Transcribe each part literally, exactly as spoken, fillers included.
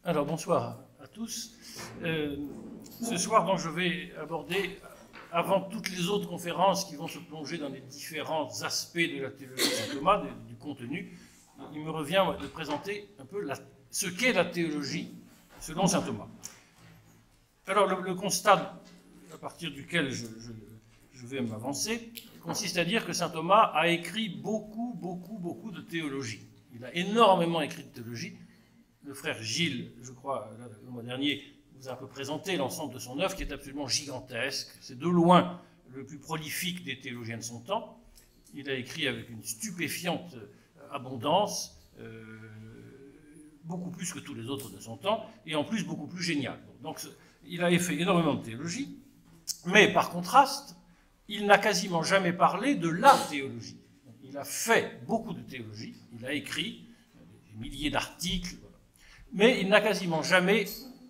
Alors bonsoir à tous. Euh, ce soir, donc, je vais aborder, avant toutes les autres conférences qui vont se plonger dans les différents aspects de la théologie de saint Thomas, du, du contenu, il me revient de présenter un peu la, ce qu'est la théologie selon saint Thomas. Alors le, le constat à partir duquel je, je, je vais m'avancer consiste à dire que saint Thomas a écrit beaucoup, beaucoup, beaucoup de théologie. Il a énormément écrit de théologie. Le frère Gilles, je crois, le mois dernier, vous a un peu présenté l'ensemble de son œuvre qui est absolument gigantesque. C'est de loin le plus prolifique des théologiens de son temps. Il a écrit avec une stupéfiante abondance, euh, beaucoup plus que tous les autres de son temps, et en plus beaucoup plus génial. Donc il a fait énormément de théologie, mais par contraste, il n'a quasiment jamais parlé de la théologie. Il a fait beaucoup de théologie, il a écrit des milliers d'articles, mais il n'a quasiment jamais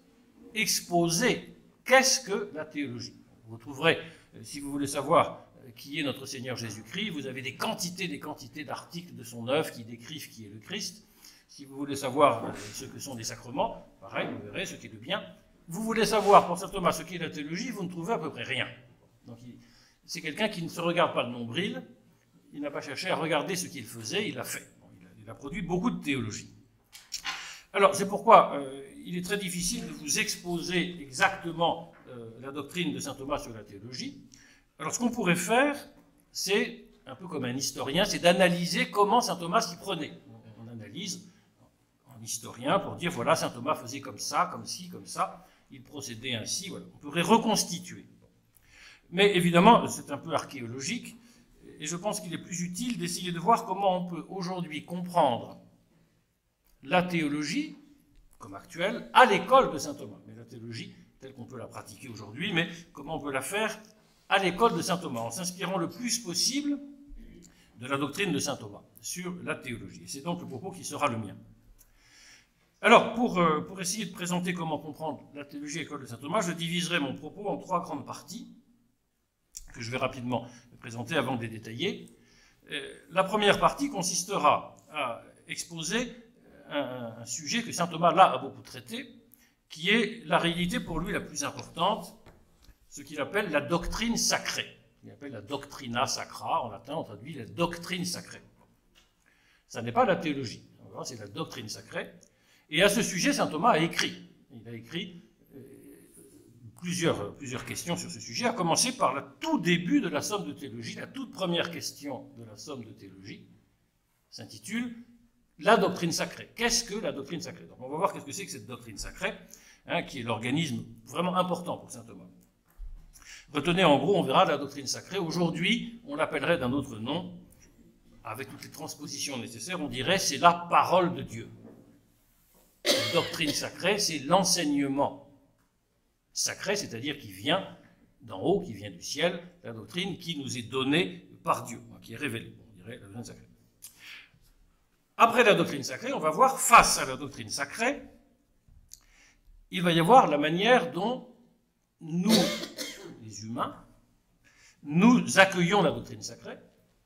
exposé qu'est-ce que la théologie. Vous trouverez, si vous voulez savoir qui est notre Seigneur Jésus-Christ, vous avez des quantités, des quantités d'articles de son œuvre qui décrivent qui est le Christ. Si vous voulez savoir ce que sont des sacrements, pareil, vous verrez ce qui est le bien. Vous voulez savoir, pour saint Thomas, ce qu'est la théologie, vous ne trouvez à peu près rien. Donc, c'est quelqu'un qui ne se regarde pas de nombril, il n'a pas cherché à regarder ce qu'il faisait, il l'a fait. Bon, il, a, il a produit beaucoup de théologie. Alors, c'est pourquoi euh, il est très difficile de vous exposer exactement euh, la doctrine de saint Thomas sur la théologie. Alors, ce qu'on pourrait faire, c'est, un peu comme un historien, c'est d'analyser comment saint Thomas s'y prenait. On, on analyse en historien pour dire, voilà, saint Thomas faisait comme ça, comme ci, comme ça, il procédait ainsi, voilà. On pourrait reconstituer. Mais évidemment, c'est un peu archéologique, et je pense qu'il est plus utile d'essayer de voir comment on peut aujourd'hui comprendre la théologie, comme actuelle, à l'école de saint Thomas. Mais la théologie, telle qu'on peut la pratiquer aujourd'hui, mais comment on peut la faire à l'école de saint Thomas, en s'inspirant le plus possible de la doctrine de saint Thomas sur la théologie. Et c'est donc le propos qui sera le mien. Alors, pour, euh, pour essayer de présenter comment comprendre la théologie à l'école de saint Thomas, je diviserai mon propos en trois grandes parties, que je vais rapidement présenter avant de les détailler. Euh, la première partie consistera à exposer un, un sujet que saint Thomas, là, a beaucoup traité, qui est la réalité pour lui la plus importante, ce qu'il appelle la doctrine sacrée. Il appelle la doctrina sacra, en latin on traduit la doctrine sacrée. Ça n'est pas la théologie, c'est la doctrine sacrée. Et à ce sujet, saint Thomas a écrit. Il a écrit euh, plusieurs, plusieurs questions sur ce sujet, à commencer par le tout début de la somme de théologie. La toute première question de la somme de théologie s'intitule « La doctrine sacrée ». Qu'est-ce que la doctrine sacrée? Donc on va voir qu'est-ce que c'est que cette doctrine sacrée, hein, qui est l'organisme vraiment important pour saint Thomas. Retenez en gros, on verra la doctrine sacrée. Aujourd'hui, on l'appellerait d'un autre nom, avec toutes les transpositions nécessaires, on dirait c'est la parole de Dieu. La doctrine sacrée, c'est l'enseignement sacré, c'est-à-dire qui vient d'en haut, qui vient du ciel, la doctrine qui nous est donnée par Dieu, qui est révélée, on dirait la doctrine sacrée. Après la doctrine sacrée, on va voir, face à la doctrine sacrée, il va y avoir la manière dont nous, les humains, nous accueillons la doctrine sacrée,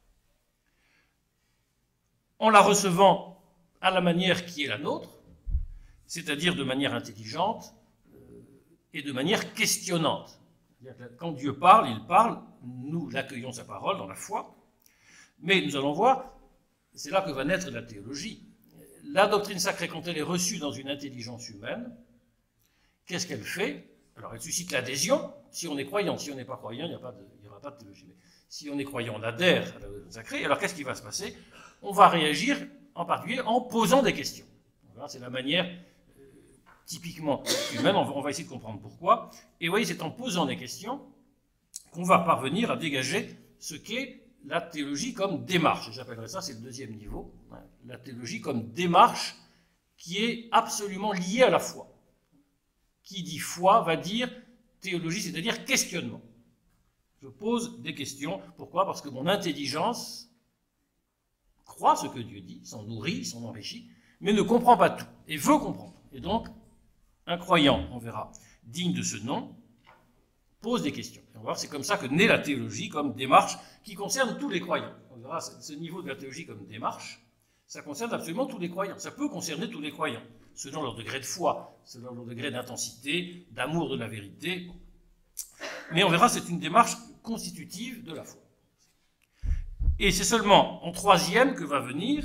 en la recevant à la manière qui est la nôtre, c'est-à-dire de manière intelligente euh, et de manière questionnante. Quand Dieu parle, il parle, nous l'accueillons sa parole dans la foi, mais nous allons voir, c'est là que va naître la théologie. La doctrine sacrée, quand elle est reçue dans une intelligence humaine, qu'est-ce qu'elle fait? Alors elle suscite l'adhésion, si on est croyant. Si on n'est pas croyant, il n'y aura pas de théologie. Mais si on est croyant, on adhère à la doctrine sacrée, alors qu'est-ce qui va se passer? On va réagir en particulier en posant des questions. Voilà, c'est la manière euh, typiquement humaine, on va, on va essayer de comprendre pourquoi. Et vous voyez, c'est en posant des questions qu'on va parvenir à dégager ce qu'est la théologie comme démarche. J'appellerais ça, c'est le deuxième niveau, hein, la théologie comme démarche qui est absolument liée à la foi. Qui dit foi va dire théologie, c'est-à-dire questionnement. Je pose des questions. Pourquoi? Parce que mon intelligence croit ce que Dieu dit, s'en nourrit, s'en enrichit, mais ne comprend pas tout, et veut comprendre. Et donc, un croyant, on verra, digne de ce nom, pose des questions. Et on va voir, c'est comme ça que naît la théologie, comme démarche, qui concerne tous les croyants. On verra, ce niveau de la théologie comme démarche, ça concerne absolument tous les croyants. Ça peut concerner tous les croyants. selon leur degré de foi, selon leur degré d'intensité, d'amour de la vérité. Mais on verra, c'est une démarche constitutive de la foi. Et c'est seulement en troisième que va venir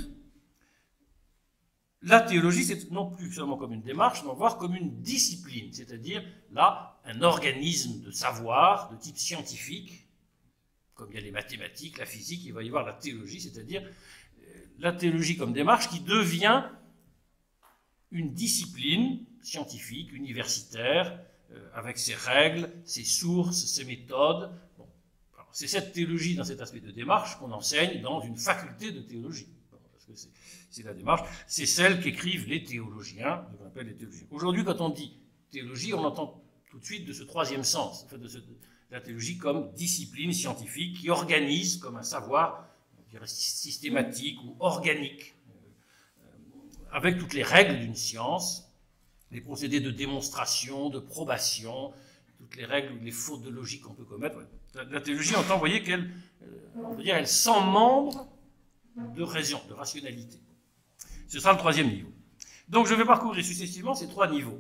la théologie, c'est non plus seulement comme une démarche, mais voir comme une discipline, c'est-à-dire là, un organisme de savoir de type scientifique, comme il y a les mathématiques, la physique, il va y avoir la théologie, c'est-à-dire la théologie comme démarche qui devient une discipline scientifique, universitaire, euh, avec ses règles, ses sources, ses méthodes. Bon, c'est cette théologie dans cet aspect de démarche qu'on enseigne dans une faculté de théologie. Parce que c'est la démarche, c'est celle qu'écrivent les théologiens, qu'on appelle les théologiens. Aujourd'hui, quand on dit théologie, on entend tout de suite de ce troisième sens, en fait, de, ce, de la théologie comme discipline scientifique qui organise comme un savoir, on dirait systématique ou organique, euh, avec toutes les règles d'une science, les procédés de démonstration, de probation, toutes les règles ou les fautes de logique qu'on peut commettre. Ouais. La, la théologie entend, vous voyez, qu'elle, euh, on peut dire, elle sent membre de raison, de rationalité. Ce sera le troisième niveau. Donc je vais parcourir successivement ces trois niveaux.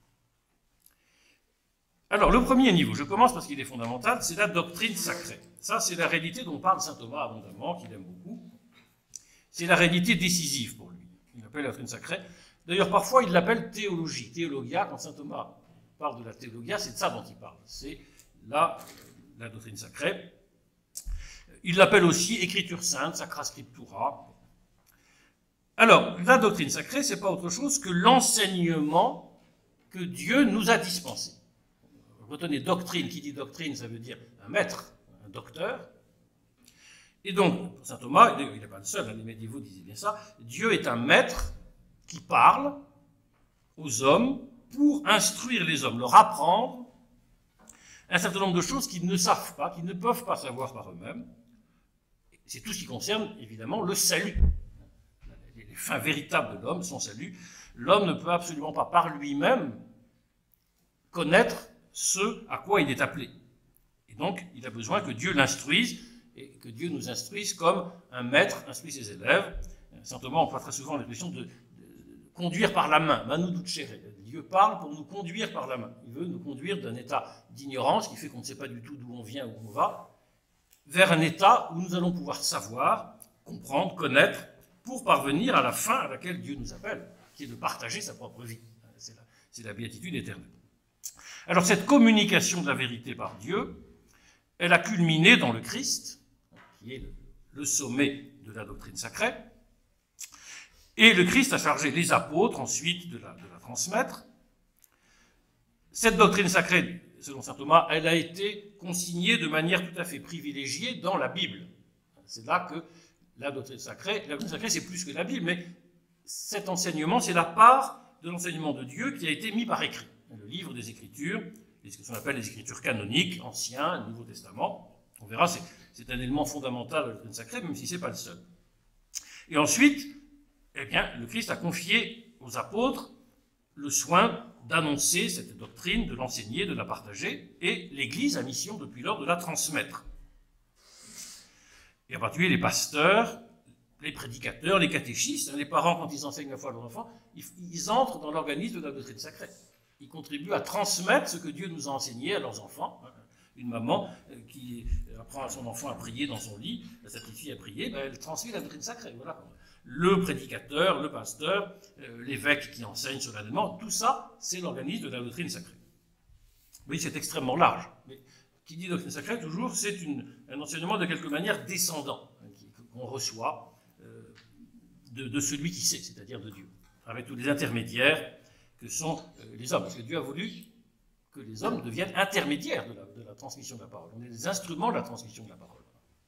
Alors le premier niveau, je commence parce qu'il est fondamental, c'est la doctrine sacrée. Ça, c'est la réalité dont parle saint Thomas abondamment, qu'il aime beaucoup. C'est la réalité décisive pour lui. Il appelle la doctrine sacrée. D'ailleurs, parfois, il l'appelle théologie. Théologia, quand saint Thomas parle de la théologia, c'est de ça dont il parle. C'est la, la doctrine sacrée. Il l'appelle aussi écriture sainte, sacra scriptura. Alors, la doctrine sacrée, c'est pas autre chose que l'enseignement que Dieu nous a dispensé. Retenez doctrine, qui dit doctrine, ça veut dire un maître, un docteur. Et donc, pour saint Thomas, il n'est pas le seul, les médiévaux disaient bien ça, Dieu est un maître qui parle aux hommes pour instruire les hommes, leur apprendre un certain nombre de choses qu'ils ne savent pas, qu'ils ne peuvent pas savoir par eux-mêmes. C'est tout ce qui concerne, évidemment, le salut. Les fins véritables de l'homme, son salut. L'homme ne peut absolument pas, par lui-même, connaître ce à quoi il est appelé. Et donc, il a besoin que Dieu l'instruise, et que Dieu nous instruise comme un maître instruit ses élèves. Saint Thomas emploie très souvent l'expression de, de, de conduire par la main. Manu ducere. Dieu parle pour nous conduire par la main. Il veut nous conduire d'un état d'ignorance qui fait qu'on ne sait pas du tout d'où on vient, où on va, vers un état où nous allons pouvoir savoir, comprendre, connaître, pour parvenir à la fin à laquelle Dieu nous appelle, qui est de partager sa propre vie. C'est la, c'est la béatitude éternelle. Alors cette communication de la vérité par Dieu, elle a culminé dans le Christ, qui est le, le sommet de la doctrine sacrée, et le Christ a chargé les apôtres ensuite de la, de la transmettre. Cette doctrine sacrée, selon saint Thomas, elle a été consignée de manière tout à fait privilégiée dans la Bible. C'est là que la doctrine sacrée, la doctrine sacrée, c'est plus que la Bible, mais cet enseignement, c'est la part de l'enseignement de Dieu qui a été mis par écrit. Le livre des Écritures, ce qu'on appelle les Écritures canoniques, Ancien, Nouveau Testament. On verra, c'est, c'est un élément fondamental de la doctrine sacrée, même si ce n'est pas le seul. Et ensuite, eh bien, le Christ a confié aux apôtres le soin d'annoncer cette doctrine, de l'enseigner, de la partager, et l'Église a mission depuis lors de la transmettre. Et en particulier les pasteurs, les prédicateurs, les catéchistes, les parents, quand ils enseignent la foi à leurs enfants, ils, ils entrent dans l'organisme de la doctrine sacrée. Ils contribuent à transmettre ce que Dieu nous a enseigné à leurs enfants. Une maman qui apprend à son enfant à prier dans son lit, à sa petite fille à prier, ben elle transmet la doctrine sacrée. Voilà. Le prédicateur, le pasteur, euh, l'évêque qui enseigne solennellement, tout ça, c'est l'organisme de la doctrine sacrée. Oui, c'est extrêmement large. Mais qui dit doctrine sacrée, toujours, c'est un enseignement de quelque manière descendant, hein, qu'on reçoit euh, de, de celui qui sait, c'est-à-dire de Dieu, avec tous les intermédiaires que sont euh, les hommes. Parce que Dieu a voulu que les hommes deviennent intermédiaires de la, de la transmission de la parole. On est des instruments de la transmission de la parole.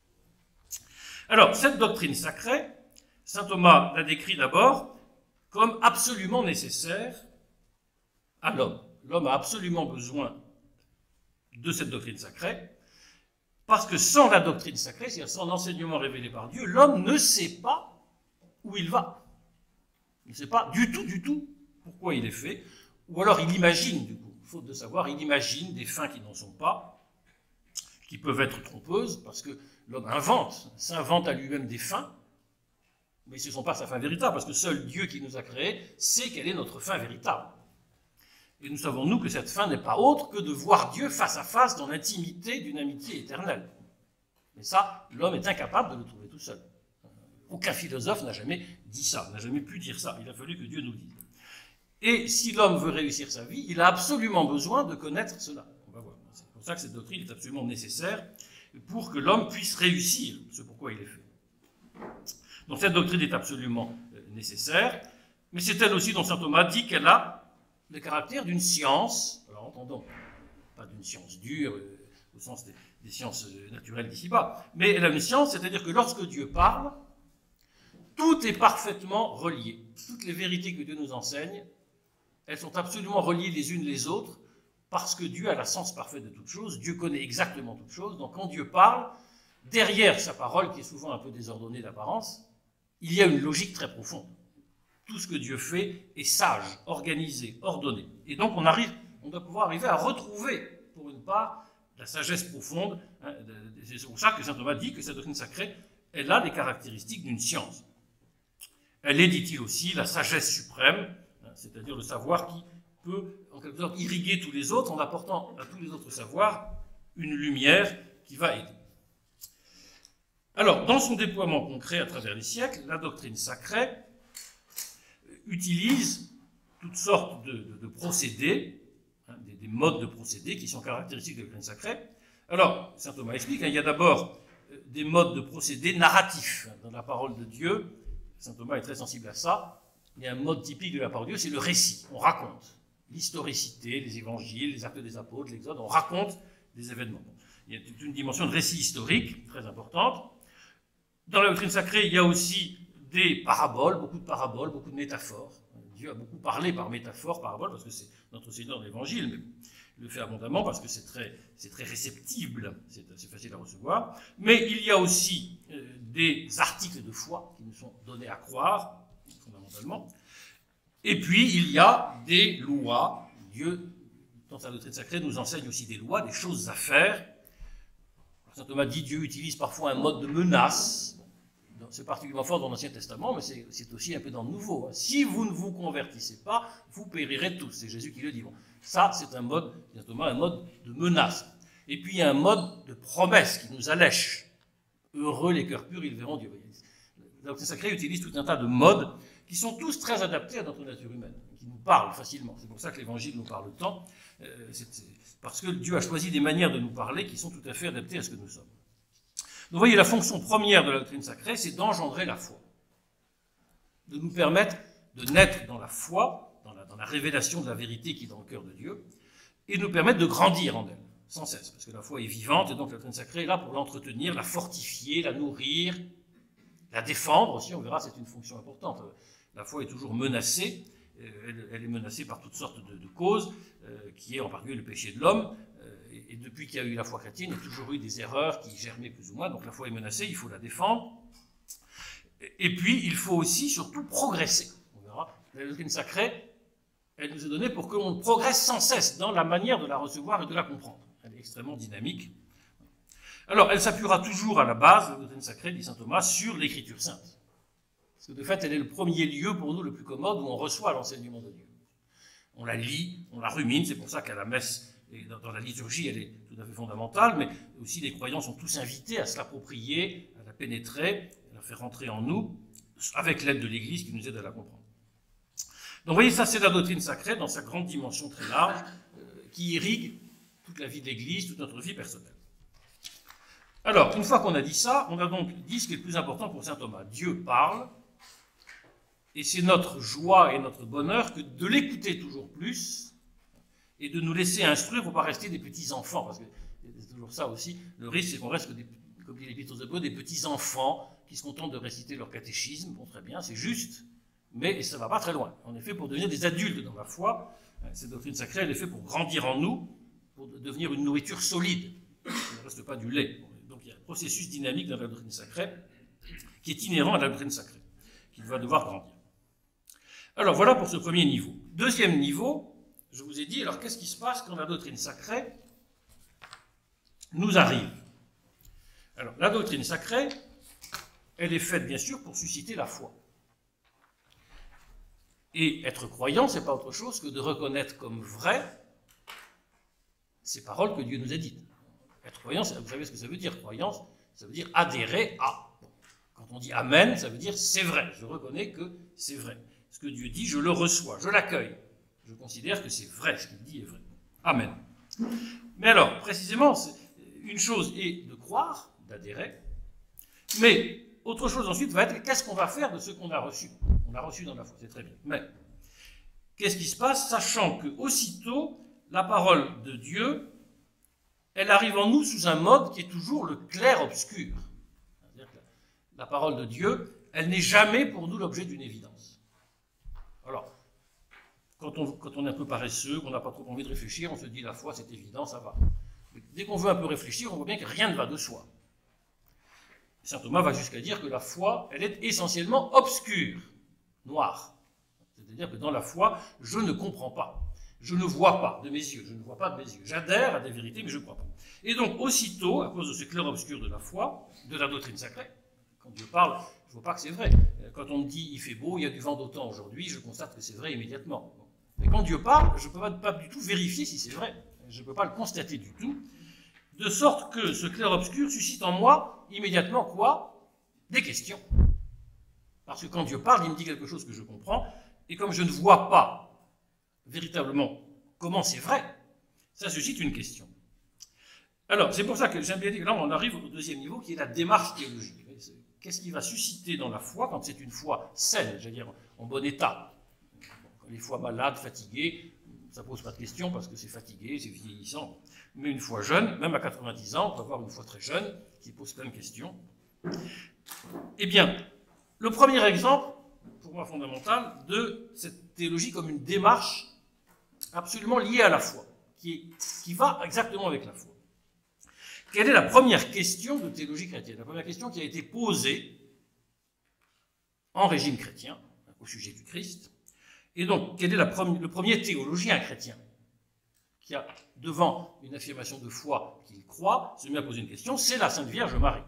Alors, cette doctrine sacrée, saint Thomas la décrit d'abord comme absolument nécessaire à l'homme. L'homme a absolument besoin de cette doctrine sacrée, parce que sans la doctrine sacrée, c'est-à-dire sans l'enseignement révélé par Dieu, l'homme ne sait pas où il va. Il ne sait pas du tout, du tout pourquoi il est fait, ou alors il imagine, du coup, faute de savoir, il imagine des fins qui n'en sont pas, qui peuvent être trompeuses, parce que l'homme invente, s'invente à lui-même des fins, Mais ce ne sont pas sa fin véritable, parce que seul Dieu qui nous a créés sait quelle est notre fin véritable. Et nous savons, nous, que cette fin n'est pas autre que de voir Dieu face à face dans l'intimité d'une amitié éternelle. Mais ça, l'homme est incapable de le trouver tout seul. Aucun philosophe n'a jamais dit ça, n'a jamais pu dire ça. Il a fallu que Dieu nous le dise. Et si l'homme veut réussir sa vie, il a absolument besoin de connaître cela. On va voir. C'est pour ça que cette doctrine est absolument nécessaire pour que l'homme puisse réussir ce pourquoi il est fait. Donc cette doctrine est absolument nécessaire, mais c'est elle aussi dont saint Thomas dit qu'elle a le caractère d'une science, alors entendons, pas d'une science dure, euh, au sens des, des sciences naturelles d'ici-bas, mais elle a une science, c'est-à-dire que lorsque Dieu parle, tout est parfaitement relié. Toutes les vérités que Dieu nous enseigne, elles sont absolument reliées les unes les autres, parce que Dieu a la science parfaite de toutes choses, Dieu connaît exactement toutes choses, donc quand Dieu parle, derrière sa parole, qui est souvent un peu désordonnée d'apparence, il y a une logique très profonde. Tout ce que Dieu fait est sage, organisé, ordonné. Et donc on arrive, on doit pouvoir arriver à retrouver, pour une part, la sagesse profonde. Hein, c'est pour ça que saint Thomas dit que cette doctrine sacrée, elle a les caractéristiques d'une science. Elle est, dit-il aussi, la sagesse suprême, hein, c'est-à-dire le savoir qui peut, en quelque sorte, irriguer tous les autres en apportant à tous les autres savoirs une lumière qui va aider. Alors, dans son déploiement concret à travers les siècles, la doctrine sacrée utilise toutes sortes de, de, de procédés, hein, des, des modes de procédés qui sont caractéristiques de la doctrine sacrée. Alors, saint Thomas explique, hein, il y a d'abord des modes de procédés narratifs. Dans la parole de Dieu, saint Thomas est très sensible à ça, il y a un mode typique de la parole de Dieu, c'est le récit, on raconte. L'historicité, les évangiles, les actes des apôtres, l'Exode, on raconte des événements. Il y a toute une dimension de récit historique très importante. Dans la doctrine sacrée, il y a aussi des paraboles, beaucoup de paraboles, beaucoup de métaphores. Dieu a beaucoup parlé par métaphore, parabole, parce que c'est notre Seigneur de l'Évangile, mais il le fait abondamment parce que c'est très, c'est très réceptible, c'est assez facile à recevoir. Mais il y a aussi euh, des articles de foi qui nous sont donnés à croire, fondamentalement. Et puis, il y a des lois. Dieu, dans sa doctrine sacrée, nous enseigne aussi des lois, des choses à faire. Saint Thomas dit Dieu utilise parfois un mode de menace. C'est particulièrement fort dans l'Ancien Testament, mais c'est aussi un peu dans le Nouveau. Si vous ne vous convertissez pas, vous périrez tous. C'est Jésus qui le dit. Bon, ça, c'est un mode, Saint Thomas, un mode de menace. Et puis, il y a un mode de promesse qui nous allèche. Heureux les cœurs purs, ils verront Dieu. La doctrine sacrée utilise tout un tas de modes qui sont tous très adaptés à notre nature humaine, qui nous parlent facilement. C'est pour ça que l'Évangile nous parle tant. Euh, c'est parce que Dieu a choisi des manières de nous parler qui sont tout à fait adaptées à ce que nous sommes. Donc vous voyez, la fonction première de la doctrine sacrée, c'est d'engendrer la foi. De nous permettre de naître dans la foi, dans la, dans la révélation de la vérité qui est dans le cœur de Dieu, et de nous permettre de grandir en elle, sans cesse. Parce que la foi est vivante, et donc la doctrine sacrée est là pour l'entretenir, la fortifier, la nourrir, la défendre aussi, on verra, c'est une fonction importante. La foi est toujours menacée, elle, elle est menacée par toutes sortes de, de causes, euh, qui est en particulier le péché de l'homme, et depuis qu'il y a eu la foi chrétienne, il y a toujours eu des erreurs qui germaient plus ou moins, donc la foi est menacée, il faut la défendre. Et puis, il faut aussi, surtout, progresser. On verra. La doctrine sacrée, elle nous est donnée pour qu'on progresse sans cesse dans la manière de la recevoir et de la comprendre. Elle est extrêmement dynamique. Alors, elle s'appuiera toujours à la base, la doctrine sacrée, dit saint Thomas, sur l'Écriture sainte. Parce que de fait, elle est le premier lieu pour nous le plus commode où on reçoit l'enseignement de Dieu. On la lit, on la rumine, c'est pour ça qu'à la messe, et dans la liturgie, elle est tout à fait fondamentale, mais aussi les croyants sont tous invités à se l'approprier, à la pénétrer, à la faire rentrer en nous, avec l'aide de l'Église qui nous aide à la comprendre. Donc vous voyez, ça c'est la doctrine sacrée dans sa grande dimension très large, euh, qui irrigue toute la vie de l'Église, toute notre vie personnelle. Alors, une fois qu'on a dit ça, on a donc dit ce qui est le plus important pour saint Thomas. Dieu parle, et c'est notre joie et notre bonheur que de l'écouter toujours plus, et de nous laisser instruire, il ne faut pas rester des petits enfants, parce que c'est toujours ça aussi, le risque c'est qu'on reste, que des, comme dit l'Épître aux Hébreux, des petits enfants qui se contentent de réciter leur catéchisme. Bon, très bien, c'est juste, mais ça ne va pas très loin. En effet, pour devenir des adultes dans la foi, cette doctrine sacrée, elle est faite pour grandir en nous, pour devenir une nourriture solide. Il ne reste pas du lait. Donc il y a un processus dynamique dans la doctrine sacrée qui est inhérent à la doctrine sacrée, qui va devoir grandir. Alors voilà pour ce premier niveau. Deuxième niveau, je vous ai dit, alors qu'est-ce qui se passe quand la doctrine sacrée nous arrive? Alors, la doctrine sacrée, elle est faite bien sûr pour susciter la foi. Et être croyant, ce n'est pas autre chose que de reconnaître comme vrai ces paroles que Dieu nous a dites. Être croyant, vous savez ce que ça veut dire, croyance, ça veut dire adhérer à. Quand on dit amen, ça veut dire c'est vrai, je reconnais que c'est vrai. Ce que Dieu dit, je le reçois, je l'accueille. Je considère que c'est vrai, ce qu'il dit est vrai. Amen. Mais alors, précisément, une chose est de croire, d'adhérer, mais autre chose ensuite va être qu'est-ce qu'on va faire de ce qu'on a reçu. On l'a reçu dans la foi, c'est très bien. Mais qu'est-ce qui se passe, sachant que aussitôt la parole de Dieu, elle arrive en nous sous un mode qui est toujours le clair-obscur. C'est-à-dire que la parole de Dieu, elle n'est jamais pour nous l'objet d'une évidence. Alors, quand on, quand on est un peu paresseux, qu'on n'a pas trop envie de réfléchir, on se dit la foi c'est évident, ça va. Mais dès qu'on veut un peu réfléchir, on voit bien que rien ne va de soi. Saint Thomas va jusqu'à dire que la foi, elle est essentiellement obscure, noire. C'est-à-dire que dans la foi, je ne comprends pas. Je ne vois pas de mes yeux, je ne vois pas de mes yeux. J'adhère à des vérités, mais je ne crois pas. Et donc, aussitôt, à cause de ce clair-obscur de la foi, de la doctrine sacrée, quand Dieu parle, je ne vois pas que c'est vrai. Quand on me dit il fait beau, il y a du vent d'automne aujourd'hui, je constate que c'est vrai immédiatement. Mais quand Dieu parle, je ne peux pas, pas du tout vérifier si c'est vrai. Je ne peux pas le constater du tout. De sorte que ce clair-obscur suscite en moi immédiatement quoi? Des questions. Parce que quand Dieu parle, il me dit quelque chose que je comprends, et comme je ne vois pas véritablement comment c'est vrai, ça suscite une question. Alors, c'est pour ça que j'aime bien dire que là, on arrive au deuxième niveau, qui est la démarche théologique. Qu'est-ce qui va susciter dans la foi, quand c'est une foi saine, j'allais dire en bon état? Quand les fois malades, fatiguées, ça ne pose pas de question parce que c'est fatigué, c'est vieillissant. Mais une fois jeune, même à quatre-vingt-dix ans, on peut avoir une foi très jeune qui pose plein de questions. Eh bien, le premier exemple, pour moi fondamental, de cette théologie comme une démarche absolument liée à la foi, qui, est, qui va exactement avec la foi. Quelle est la première question de théologie chrétienne? La première question qui a été posée en régime chrétien, au sujet du Christ. Et donc, quel est la pre- le premier théologien chrétien qui a, devant une affirmation de foi qu'il croit, se met à poser une question? C'est la Sainte Vierge Marie.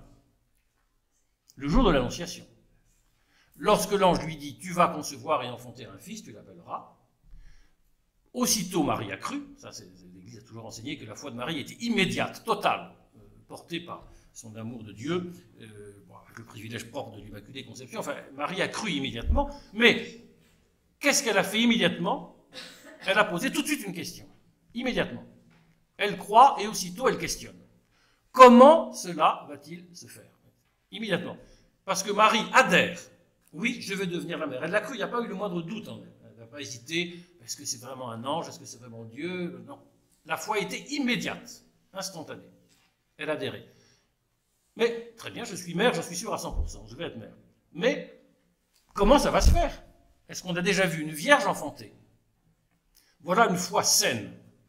Le jour de l'Annonciation. Lorsque l'ange lui dit « Tu vas concevoir et enfanter un fils, tu l'appelleras », aussitôt Marie a cru. Ça, c'est, l'Église a toujours enseigné que la foi de Marie était immédiate, totale, euh, portée par son amour de Dieu, euh, bon, avec le privilège propre de l'Immaculée Conception. Enfin, Marie a cru immédiatement, mais qu'est-ce qu'elle a fait immédiatement? Elle a posé tout de suite une question, immédiatement. Elle croit et aussitôt elle questionne. Comment cela va-t-il se faire? Immédiatement. Parce que Marie adhère. Oui, je vais devenir la mère. Elle l'a cru, il n'y a pas eu le moindre doute en elle. Elle n'a pas hésité. Est-ce que c'est vraiment un ange? Est-ce que c'est vraiment Dieu? Non. La foi était immédiate, instantanée. Elle adhérait. Mais, très bien, je suis mère, j'en suis sûr à cent pour cent, je vais être mère. Mais, comment ça va se faire? Est-ce qu'on a déjà vu une vierge enfantée? Voilà une foi saine.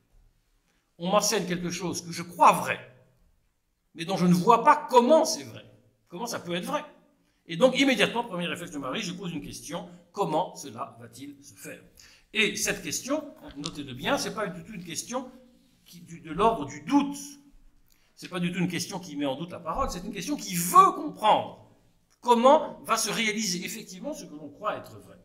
On m'enseigne quelque chose que je crois vrai, mais dont je ne vois pas comment c'est vrai. Comment ça peut être vrai? Et donc, immédiatement, premier réflexe de Marie, je pose une question. Comment cela va-t-il se faire? Et cette question, notez-le bien, ce n'est pas du tout une question qui, du, de l'ordre du doute. Ce n'est pas du tout une question qui met en doute la parole, c'est une question qui veut comprendre comment va se réaliser effectivement ce que l'on croit être vrai.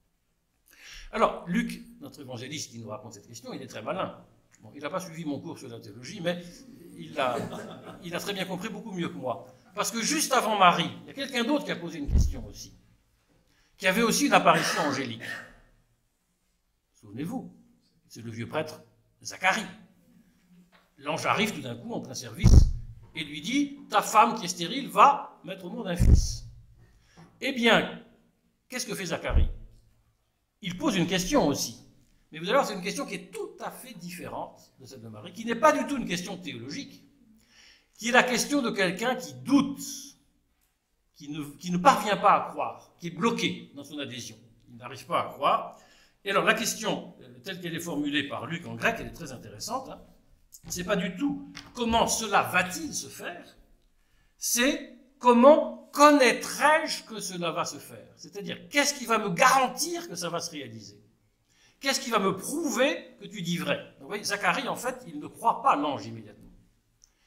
Alors, Luc, notre évangéliste qui nous raconte cette question, il est très malin. Bon, il n'a pas suivi mon cours sur la théologie, mais il a, il a très bien compris, beaucoup mieux que moi. Parce que juste avant Marie, il y a quelqu'un d'autre qui a posé une question aussi, qui avait aussi une apparition angélique. Souvenez-vous, c'est le vieux prêtre Zacharie. L'ange arrive tout d'un coup en plein service et lui dit « Ta femme qui est stérile va mettre au monde un fils. » Eh bien, qu'est-ce que fait Zacharie? Il pose une question aussi. Mais vous allez voir, c'est une question qui est tout à fait différente de celle de Marie, qui n'est pas du tout une question théologique, qui est la question de quelqu'un qui doute, qui ne, qui ne parvient pas à croire, qui est bloqué dans son adhésion. Il n'arrive pas à croire. Et alors, la question, telle qu'elle est formulée par Luc en grec, elle est très intéressante. Hein. C'est pas du tout comment cela va-t-il se faire, c'est comment connaîtrai-je que cela va se faire? C'est-à-dire, qu'est-ce qui va me garantir que ça va se réaliser? Qu'est-ce qui va me prouver que tu dis vrai? Donc, vous voyez, Zacharie, en fait, il ne croit pas l'ange immédiatement.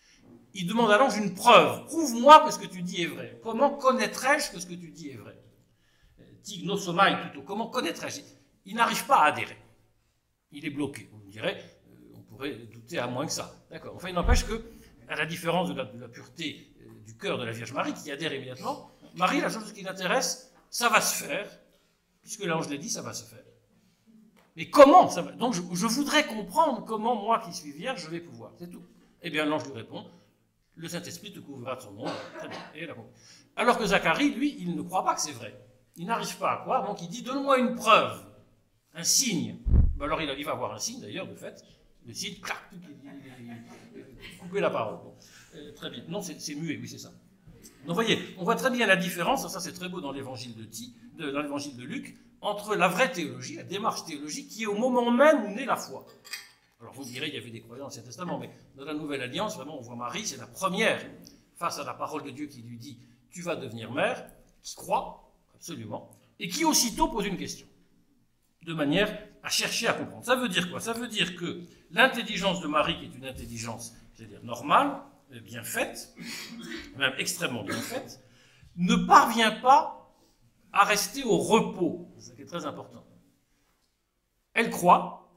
il demande à l'ange une preuve. Prouve-moi que ce que tu dis est vrai. Comment connaîtrais-je que ce que tu dis est vrai? Tignosomai plutôt. Comment connaîtrais-je? Il n'arrive pas à adhérer. Il est bloqué. On dirait, euh, on pourrait douter à moins que ça. D'accord. Enfin, il n'empêche que, à la différence de la, de la pureté euh, du cœur de la Vierge Marie, qui adhère immédiatement, Marie, la chose qui l'intéresse, ça va se faire. Puisque l'ange l'a dit, ça va se faire. Mais comment ça va? Donc, je, je voudrais comprendre comment, moi qui suis vierge, je vais pouvoir. C'est tout. Eh bien, l'ange lui répond, le Saint-Esprit te couvrira de son nom. Très bien. Et là, bon. Alors que Zacharie, lui, il ne croit pas que c'est vrai. Il n'arrive pas à croire, donc il dit, donne-moi une preuve, un signe. Ben alors, il va avoir un signe, d'ailleurs, de fait. Le signe, clac, il, il, il, couper la parole. Bon. Euh, très bien. Non, c'est muet, oui, c'est ça. Donc, vous voyez, on voit très bien la différence, ça c'est très beau dans l'évangile de, de, dans l'évangile de Luc, entre la vraie théologie, la démarche théologique, qui est au moment même où naît la foi. Alors vous me direz, il y avait des croyants dans l'Ancien Testament, mais dans la Nouvelle Alliance, vraiment, on voit Marie, c'est la première, face à la parole de Dieu qui lui dit « tu vas devenir mère », qui croit, absolument, et qui aussitôt pose une question, de manière à chercher à comprendre. Ça veut dire quoi? Ça veut dire que l'intelligence de Marie, qui est une intelligence, c'est-à-dire normale, bien faite, même extrêmement bien faite, ne parvient pas à rester au repos. C'est ça qui est très important. Elle croit,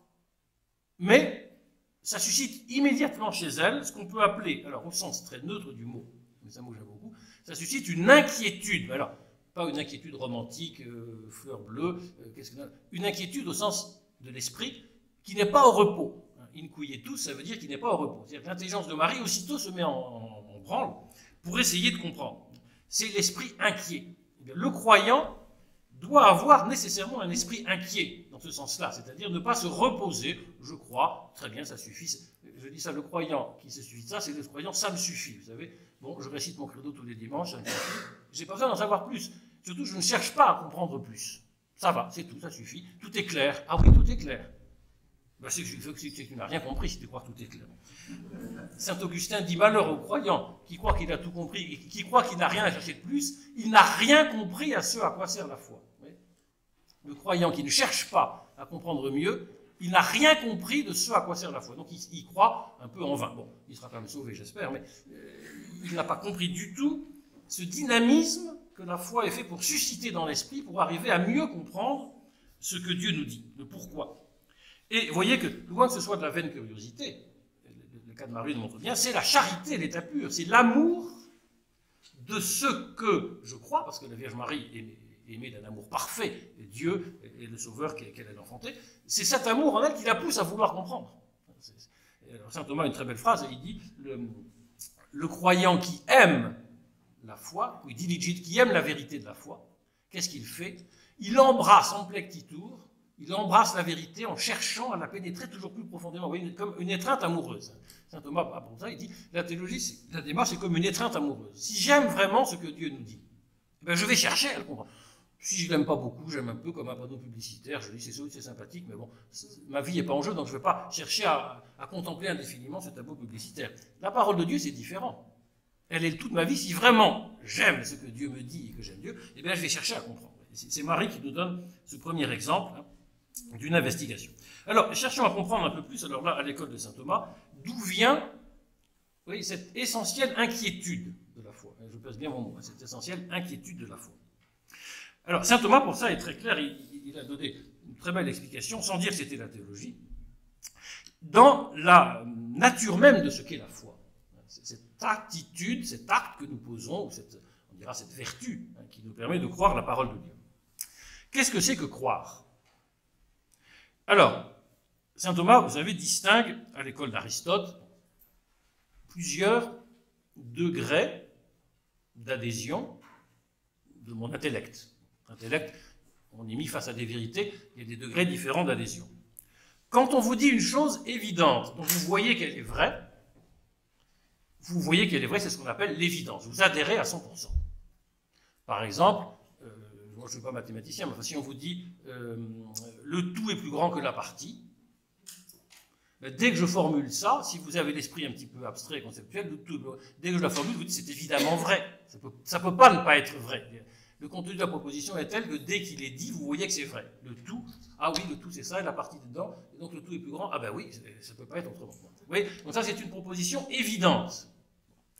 mais ça suscite immédiatement chez elle ce qu'on peut appeler, alors au sens très neutre du mot, mais c'est un mot que j'aime beaucoup, ça suscite une inquiétude. Alors, pas une inquiétude romantique, euh, fleur bleue, euh, qu'est-ce que une inquiétude au sens de l'esprit qui n'est pas au repos. Inquietus, ça veut dire qu'il n'est pas au repos. C'est-à-dire que l'intelligence de Marie aussitôt se met en, en, en branle pour essayer de comprendre. C'est l'esprit inquiet. Le croyant doit avoir nécessairement un esprit inquiet dans ce sens-là, c'est-à-dire ne pas se reposer. Je crois, très bien, ça suffit. Je dis ça, le croyant qui se suffit de ça, c'est le croyant, ça me suffit. Vous savez, bon, je récite mon credo tous les dimanches, j'ai pas besoin d'en savoir plus. Surtout, je ne cherche pas à comprendre plus. Ça va, c'est tout, ça suffit. Tout est clair. Ah oui, tout est clair. Ben, c'est que, que, que tu n'as rien compris si tu crois que tout est clair. Saint Augustin dit malheur au croyant qui croit qu'il a tout compris et qui croit qu'il n'a rien à chercher de plus, il n'a rien compris à ce à quoi sert la foi. Le croyant qui ne cherche pas à comprendre mieux, il n'a rien compris de ce à quoi sert la foi. Donc il, il croit un peu en vain. Bon, il sera quand même sauvé, j'espère, mais euh, il n'a pas compris du tout ce dynamisme que la foi est fait pour susciter dans l'esprit, pour arriver à mieux comprendre ce que Dieu nous dit, le pourquoi. Et vous voyez que, loin que ce soit de la vaine curiosité, le, le cas de Marie le montre bien, c'est la charité, l'état pur, c'est l'amour de ce que je crois, parce que la Vierge Marie est aimée d'un amour parfait, et Dieu est le Sauveur qu'elle a enfanté, c'est cet amour en elle qui la pousse à vouloir comprendre. Alors, Saint Thomas a une très belle phrase, il dit, le, le croyant qui aime la foi, ou diligit, qui aime la vérité de la foi, qu'est-ce qu'il fait? Il embrasse en plectitour, il embrasse la vérité en cherchant à la pénétrer toujours plus profondément. Vous voyez, comme une étreinte amoureuse. Saint Thomas, pour ça, il dit, la théologie, la démarche, c'est comme une étreinte amoureuse. Si j'aime vraiment ce que Dieu nous dit, ben je vais chercher à le comprendre. Si je l'aime pas beaucoup, j'aime un peu comme un panneau publicitaire, je dis c'est c'est sympathique, mais bon, ma vie n'est pas en jeu, donc je ne vais pas chercher à, à contempler indéfiniment ce tableau publicitaire. La parole de Dieu, c'est différent. Elle est toute ma vie. Si vraiment j'aime ce que Dieu me dit et que j'aime Dieu, eh bien je vais chercher à comprendre. C'est Marie qui nous donne ce premier exemple, hein, d'une investigation. Alors, cherchons à comprendre un peu plus, alors là, à l'école de saint Thomas, d'où vient, vous voyez, cette essentielle inquiétude de la foi. Je pèse bien mon mot, cette essentielle inquiétude de la foi. Alors, saint Thomas, pour ça, est très clair, il, il a donné une très belle explication, sans dire que c'était la théologie, dans la nature même de ce qu'est la foi. Cette attitude, cet acte que nous posons, cette, on dira cette vertu, hein, qui nous permet de croire la parole de Dieu. Qu'est-ce que c'est que croire? Alors, saint Thomas, vous savez, distingue, à l'école d'Aristote, plusieurs degrés d'adhésion de mon intellect. Intellect, on est mis face à des vérités, il y a des degrés différents d'adhésion. Quand on vous dit une chose évidente, dont vous voyez qu'elle est vraie, vous voyez qu'elle est vraie, c'est ce qu'on appelle l'évidence. Vous adhérez à cent pour cent. Par exemple, euh, moi je ne suis pas mathématicien, mais si on vous dit euh, le tout est plus grand que la partie, ben, dès que je formule ça, si vous avez l'esprit un petit peu abstrait et conceptuel, le tout, dès que je la formule, vous dites c'est évidemment vrai. Ça peut, ça peut pas ne pas être vrai. Le contenu de la proposition est tel que dès qu'il est dit, vous voyez que c'est vrai. Le tout, ah oui, le tout c'est ça, et la partie dedans, et donc le tout est plus grand, ah ben oui, ça ne peut pas être autrement. Vous voyez, donc ça c'est une proposition évidente.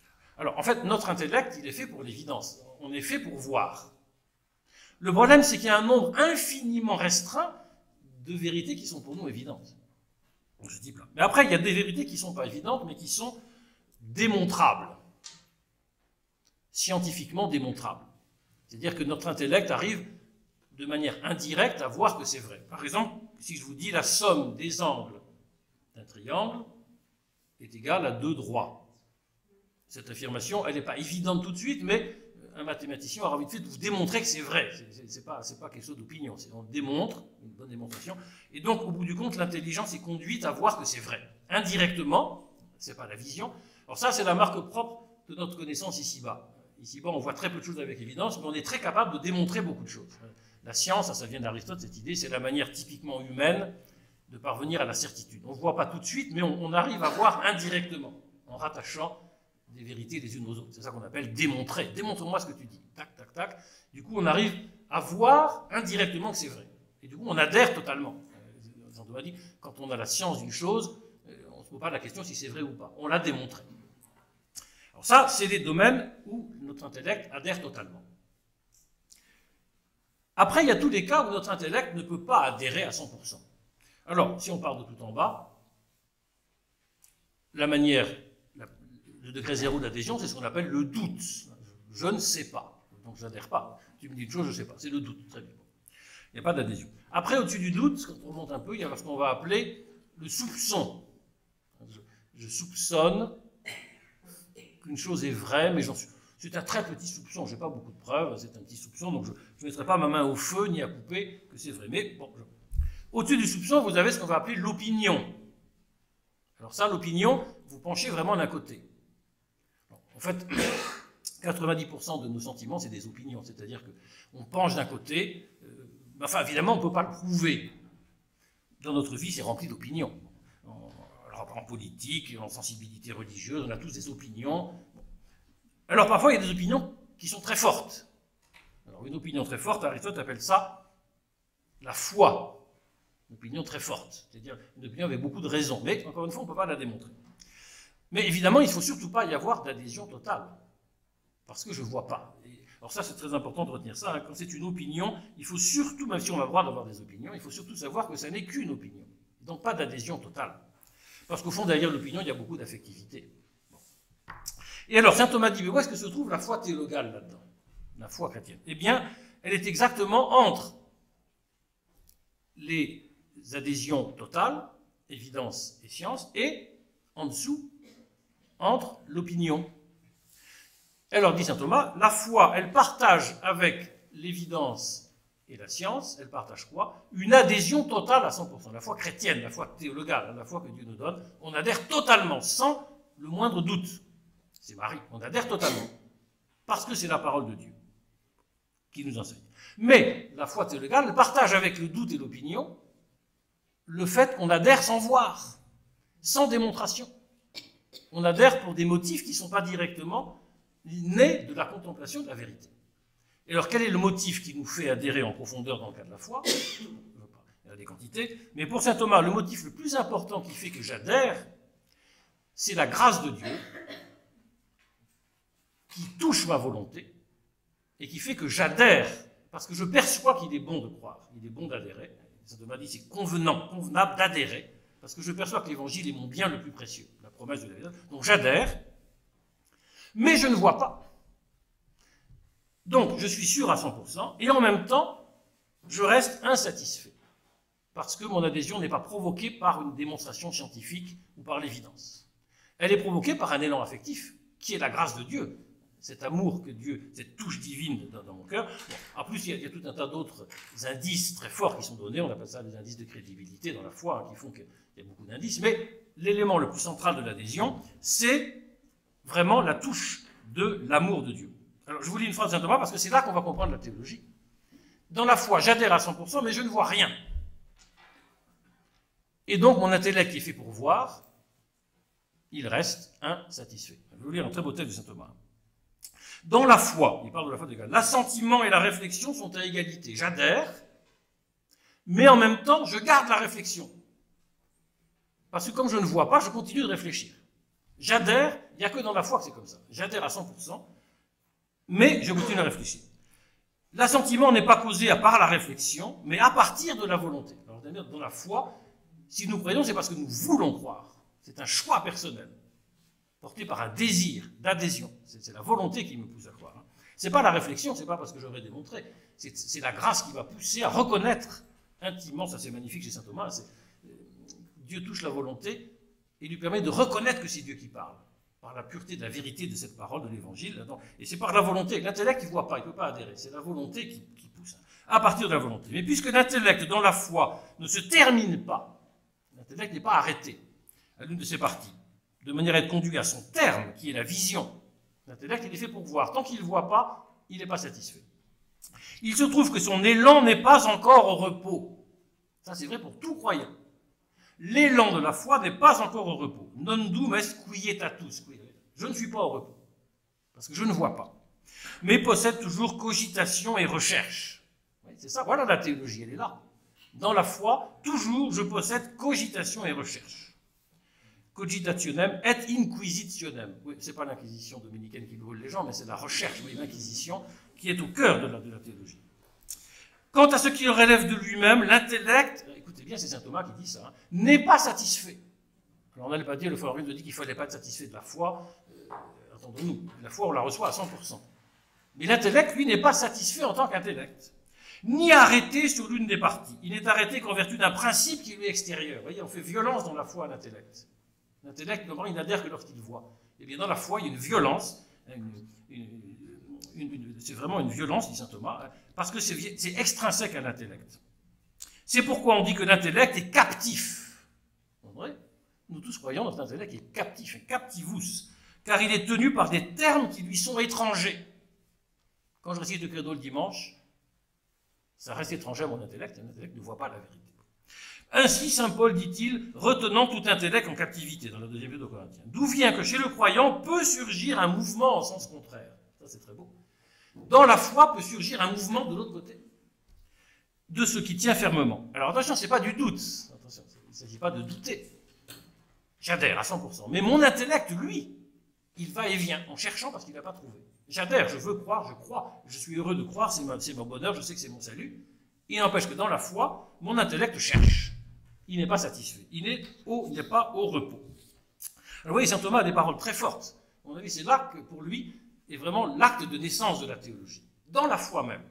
Alors, en fait, notre intellect, il est fait pour l'évidence. On est fait pour voir. Le problème, c'est qu'il y a un nombre infiniment restreint de vérités qui sont pour nous évidentes. Je dis plein. Mais après, il y a des vérités qui ne sont pas évidentes, mais qui sont démontrables. Scientifiquement démontrables. C'est-à-dire que notre intellect arrive de manière indirecte à voir que c'est vrai. Par exemple, si je vous dis la somme des angles d'un triangle est égale à deux droits. Cette affirmation, elle n'est pas évidente tout de suite, mais un mathématicien aura envie de vous démontrer que c'est vrai. Ce n'est pas, pas quelque chose d'opinion, on démontre, une bonne démonstration. Et donc, au bout du compte, l'intelligence est conduite à voir que c'est vrai. Indirectement, ce n'est pas la vision. Alors ça, c'est la marque propre de notre connaissance ici-bas. Ici-bas, on voit très peu de choses avec évidence, mais on est très capable de démontrer beaucoup de choses. La science, ça, ça vient d'Aristote, cette idée, c'est la manière typiquement humaine de parvenir à la certitude. On ne voit pas tout de suite, mais on, on arrive à voir indirectement, en rattachant des vérités les unes aux autres. C'est ça qu'on appelle démontrer. Démontre-moi ce que tu dis. Tac, tac, tac. Du coup, on arrive à voir indirectement que c'est vrai. Et du coup, on adhère totalement. Saint Thomas dit, quand on a la science d'une chose, on ne se pose pas la question si c'est vrai ou pas. On l'a démontré. Alors ça, c'est des domaines où notre intellect adhère totalement. Après, il y a tous les cas où notre intellect ne peut pas adhérer à cent pour cent. Alors, si on part de tout en bas, la manière, la, le degré zéro d'adhésion, c'est ce qu'on appelle le doute. Je ne sais pas, donc je n'adhère pas. Tu me dis une chose, je ne sais pas. C'est le doute, très bien. Il n'y a pas d'adhésion. Après, au-dessus du doute, quand on remonte un peu, il y a ce qu'on va appeler le soupçon. Je, je soupçonne qu'une chose est vraie, mais j'en suis... C'est un très petit soupçon, je n'ai pas beaucoup de preuves, c'est un petit soupçon, donc je ne mettrai pas ma main au feu ni à couper que c'est vrai. Mais bon, je... au-dessus du soupçon, vous avez ce qu'on va appeler l'opinion. Alors ça, l'opinion, vous penchez vraiment d'un côté. Bon, en fait, quatre-vingt-dix pour cent de nos sentiments, c'est des opinions, c'est-à-dire qu'on penche d'un côté, euh, enfin évidemment, on ne peut pas le prouver. Dans notre vie, c'est rempli d'opinions. En, en politique, en sensibilité religieuse, on a tous des opinions. Alors parfois, il y a des opinions qui sont très fortes. Alors une opinion très forte, Aristote appelle ça la foi. Une opinion très forte, c'est-à-dire une opinion avec beaucoup de raisons. Mais encore une fois, on ne peut pas la démontrer. Mais évidemment, il ne faut surtout pas y avoir d'adhésion totale, parce que je ne vois pas. Et alors ça, c'est très important de retenir ça. Hein. Quand c'est une opinion, il faut surtout, même si on a le droit d'avoir des opinions, il faut surtout savoir que ça n'est qu'une opinion. Donc pas d'adhésion totale. Parce qu'au fond, derrière l'opinion, il y a beaucoup d'affectivité. Et alors, saint Thomas dit, mais où est-ce que se trouve la foi théologale là-dedans? La foi chrétienne. Eh bien, elle est exactement entre les adhésions totales, évidence et science, et en dessous, entre l'opinion. Alors, dit saint Thomas, la foi, elle partage avec l'évidence et la science, elle partage quoi? Une adhésion totale à cent pour cent. La foi chrétienne, la foi théologale, la foi que Dieu nous donne, on adhère totalement, sans le moindre doute. C'est Marie, on adhère totalement, parce que c'est la parole de Dieu qui nous enseigne. Mais la foi théologale elle partage avec le doute et l'opinion le fait qu'on adhère sans voir, sans démonstration. On adhère pour des motifs qui ne sont pas directement nés de la contemplation de la vérité. Et alors quel est le motif qui nous fait adhérer en profondeur dans le cas de la foi? Il y a des quantités, mais pour saint Thomas, le motif le plus important qui fait que j'adhère, c'est la grâce de Dieu, qui touche ma volonté et qui fait que j'adhère, parce que je perçois qu'il est bon de croire, il est bon d'adhérer. Saint Thomas dit c'est convenant, convenable d'adhérer, parce que je perçois que l'évangile est mon bien le plus précieux, la promesse de la vie. Donc j'adhère, mais je ne vois pas. Donc je suis sûr à cent pour cent, et en même temps, je reste insatisfait, parce que mon adhésion n'est pas provoquée par une démonstration scientifique ou par l'évidence. Elle est provoquée par un élan affectif, qui est la grâce de Dieu. Cet amour que Dieu, cette touche divine dans, dans mon cœur. Bon, en plus, il y, a, il y a tout un tas d'autres indices très forts qui sont donnés, on appelle ça des indices de crédibilité dans la foi, hein, qui font qu'il y a beaucoup d'indices, mais l'élément le plus central de l'adhésion, c'est vraiment la touche de l'amour de Dieu. Alors, je vous lis une phrase de saint Thomas, parce que c'est là qu'on va comprendre la théologie. Dans la foi, j'adhère à cent pour cent, mais je ne vois rien. Et donc, mon intellect qui est fait pour voir, il reste insatisfait. Je vais vous lire un très beau texte de saint Thomas. Dans la foi, il parle de la foi égale, l'assentiment et la réflexion sont à égalité. J'adhère, mais en même temps, je garde la réflexion. Parce que comme je ne vois pas, je continue de réfléchir. J'adhère, il n'y a que dans la foi que c'est comme ça. J'adhère à cent pour cent, mais je continue à réfléchir. L'assentiment n'est pas causé à part la réflexion, mais à partir de la volonté. Alors, dans la foi, si nous croyons, c'est parce que nous voulons croire. C'est un choix personnel, porté par un désir d'adhésion. C'est la volonté qui me pousse à croire. Ce n'est pas la réflexion, ce n'est pas parce que j'aurais démontré. C'est la grâce qui va pousser à reconnaître intimement, ça c'est magnifique chez saint Thomas, Dieu touche la volonté et lui permet de reconnaître que c'est Dieu qui parle, par la pureté de la vérité de cette parole, de l'évangile. Et c'est par la volonté. L'intellect, il ne voit pas, il ne peut pas adhérer. C'est la volonté qui, qui pousse, à partir de la volonté. Mais puisque l'intellect, dans la foi, ne se termine pas, l'intellect n'est pas arrêté à l'une de ses parties, de manière à être conduit à son terme, qui est la vision. L'intellect, il est fait pour voir. Tant qu'il ne voit pas, il n'est pas satisfait. Il se trouve que son élan n'est pas encore au repos. Ça, c'est vrai pour tout croyant. L'élan de la foi n'est pas encore au repos. Non dum est quietatus. Je ne suis pas au repos, parce que je ne vois pas. Mais possède toujours cogitation et recherche. C'est ça, voilà la théologie, elle est là. Dans la foi, toujours, je possède cogitation et recherche. Cogitationem et inquisitionem. Oui, c'est pas l'inquisition dominicaine qui brûle les gens, mais c'est la recherche, oui, l'inquisition, qui est au cœur de la, de la théologie. Quant à ce qui relève de lui-même, l'intellect, écoutez bien, c'est saint Thomas qui dit ça, hein, n'est pas satisfait. Alors on n'allait pas dire, le frère Rude dit qu'il ne fallait pas être satisfait de la foi. Euh, Attendons-nous, la foi, on la reçoit à cent pour cent. Mais l'intellect, lui, n'est pas satisfait en tant qu'intellect, ni arrêté sur l'une des parties. Il n'est arrêté qu'en vertu d'un principe qui lui est extérieur. Vous voyez, on fait violence dans la foi à l'intellect. L'intellect, normalement, il n'adhère que lorsqu'il voit. Et bien, dans la foi, il y a une violence, une, une, une, une, c'est vraiment une violence, dit saint Thomas, parce que c'est extrinsèque à l'intellect. C'est pourquoi on dit que l'intellect est captif. En vrai, nous tous croyons notre intellect est captif, est captivus, car il est tenu par des termes qui lui sont étrangers. Quand je récite le credo le dimanche, ça reste étranger à mon intellect, et l'intellect ne voit pas la vérité. Ainsi, saint Paul dit-il, retenant tout intellect en captivité, dans la deuxième lettre aux Corinthiens. D'où vient que chez le croyant peut surgir un mouvement en sens contraire. Ça, c'est très beau. Dans la foi peut surgir un mouvement de l'autre côté, de ce qui tient fermement. Alors attention, ce n'est pas du doute. Attention, il ne s'agit pas de douter. J'adhère à cent pour cent. Mais mon intellect, lui, il va et vient en cherchant parce qu'il n'a pas trouvé. J'adhère, je veux croire, je crois, je suis heureux de croire, c'est mon bonheur, je sais que c'est mon salut. Il n'empêche que dans la foi, mon intellect cherche. Il n'est pas satisfait. Il n'est pas au repos. Alors, vous voyez, saint Thomas a des paroles très fortes. À mon avis, c'est là que, pour lui, est vraiment l'acte de naissance de la théologie. Dans la foi même.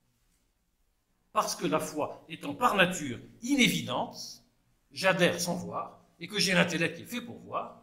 Parce que la foi étant par nature inévidente, j'adhère sans voir, et que j'ai l'intellect qui est fait pour voir,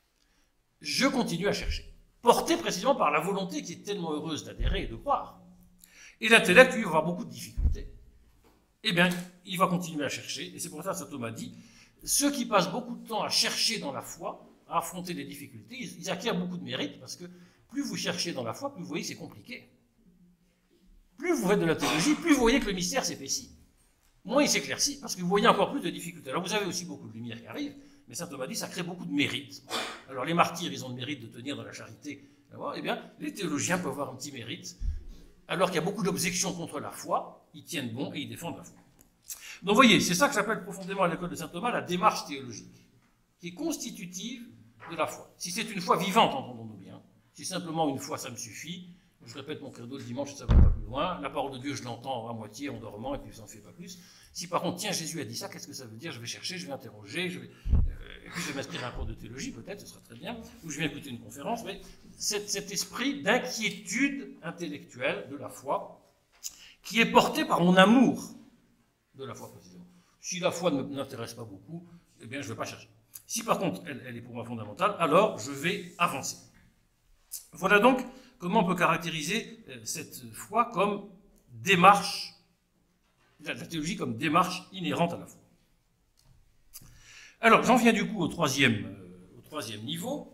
je continue à chercher. Porté précisément par la volonté qui est tellement heureuse d'adhérer et de croire. Et l'intellect, lui, va avoir beaucoup de difficultés. Eh bien, il va continuer à chercher, et c'est pour ça que saint Thomas dit, ceux qui passent beaucoup de temps à chercher dans la foi, à affronter des difficultés, ils, ils acquièrent beaucoup de mérite, parce que plus vous cherchez dans la foi, plus vous voyez que c'est compliqué. Plus vous faites de la théologie, plus vous voyez que le mystère s'épaissit. Moins il s'éclaircit, parce que vous voyez encore plus de difficultés. Alors vous avez aussi beaucoup de lumière qui arrive, mais saint Thomas dit, ça crée beaucoup de mérite. Alors les martyrs, ils ont le mérite de tenir dans la charité. Eh bien, les théologiens peuvent avoir un petit mérite, alors qu'il y a beaucoup d'objections contre la foi, ils tiennent bon et ils défendent la foi. Donc vous voyez, c'est ça que j'appelle profondément à l'école de saint Thomas la démarche théologique, qui est constitutive de la foi. Si c'est une foi vivante, entendons-nous bien, si simplement une foi ça me suffit, je répète mon credo le dimanche, ça ne va pas plus loin, la parole de Dieu je l'entends à moitié en dormant et puis ça n'en fait pas plus. Si par contre, tiens, Jésus a dit ça, qu'est-ce que ça veut dire? Je vais chercher, je vais interroger, je vais, euh, et puis je vais m'inscrire à un cours de théologie peut-être, ce sera très bien, ou je vais écouter une conférence, mais cet, cet esprit d'inquiétude intellectuelle de la foi, qui est porté par mon amour de la foi précisément. Si la foi ne m'intéresse pas beaucoup, eh bien je ne vais pas chercher. Si par contre elle, elle est pour moi fondamentale, alors je vais avancer. Voilà donc comment on peut caractériser cette foi comme démarche, la théologie comme démarche inhérente à la foi. Alors j'en viens du coup au troisième, euh, au troisième niveau.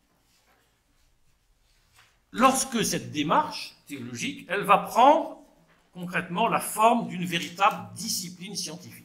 Lorsque cette démarche théologique, elle va prendre concrètement la forme d'une véritable discipline scientifique.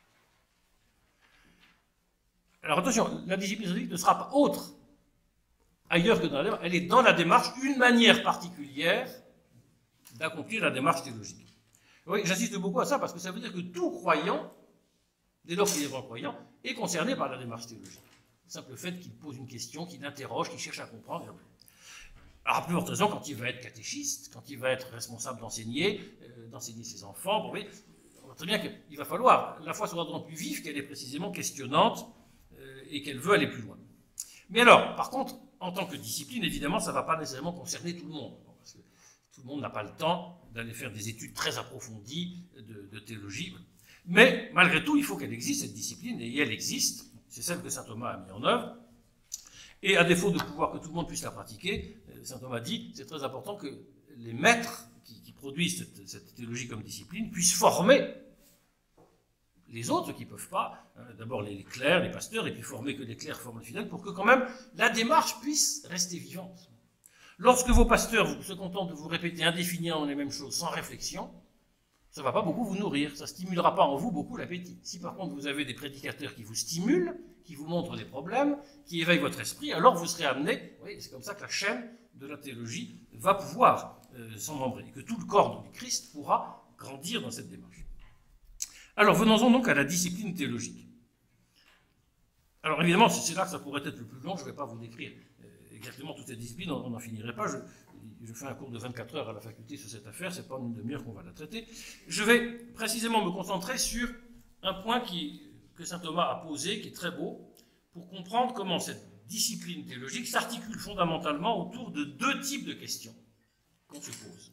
Alors attention, la discipline scientifique ne sera pas autre ailleurs que dans la démarche. Elle est dans la démarche une manière particulière d'accomplir la démarche théologique. Oui, j'insiste beaucoup à ça parce que ça veut dire que tout croyant, dès lors qu'il est vraiment croyant, est concerné par la démarche théologique. Le simple fait qu'il pose une question, qu'il interroge, qu'il cherche à comprendre. Alors, à plus forte raison, quand il va être catéchiste, quand il va être responsable d'enseigner, euh, d'enseigner ses enfants, bon, oui, on voit très bien qu'il va falloir, la foi sera d'autant plus vive qu'elle est précisément questionnante euh, et qu'elle veut aller plus loin. Mais alors, par contre, en tant que discipline, évidemment, ça ne va pas nécessairement concerner tout le monde, parce que tout le monde n'a pas le temps d'aller faire des études très approfondies de, de théologie. Mais malgré tout, il faut qu'elle existe, cette discipline, et elle existe. C'est celle que saint Thomas a mis en œuvre. Et à défaut de pouvoir que tout le monde puisse la pratiquer, saint Thomas dit, c'est très important que les maîtres qui, qui produisent cette, cette théologie comme discipline puissent former les autres qui ne peuvent pas, hein, d'abord les, les clercs, les pasteurs, et puis former que les clercs forment les fidèles, pour que quand même la démarche puisse rester vivante. Lorsque vos pasteurs vous, se contentent de vous répéter indéfiniment les mêmes choses sans réflexion, ça ne va pas beaucoup vous nourrir, ça ne stimulera pas en vous beaucoup l'appétit. Si par contre vous avez des prédicateurs qui vous stimulent, qui vous montrent des problèmes, qui éveillent votre esprit, alors vous serez amené, oui, c'est comme ça que la chaîne de la théologie va pouvoir euh, s'emmembrer, et que tout le corps du Christ pourra grandir dans cette démarche. Alors venons-en donc à la discipline théologique. Alors évidemment, c'est là que ça pourrait être le plus long, je ne vais pas vous décrire euh, exactement toute cette discipline, on n'en finirait pas, je, je fais un cours de vingt-quatre heures à la faculté sur cette affaire, c'est pas une demi-heure qu'on va la traiter. Je vais précisément me concentrer sur un point qui, que saint Thomas a posé, qui est très beau, pour comprendre comment cette discipline théologique s'articule fondamentalement autour de deux types de questions qu'on se pose.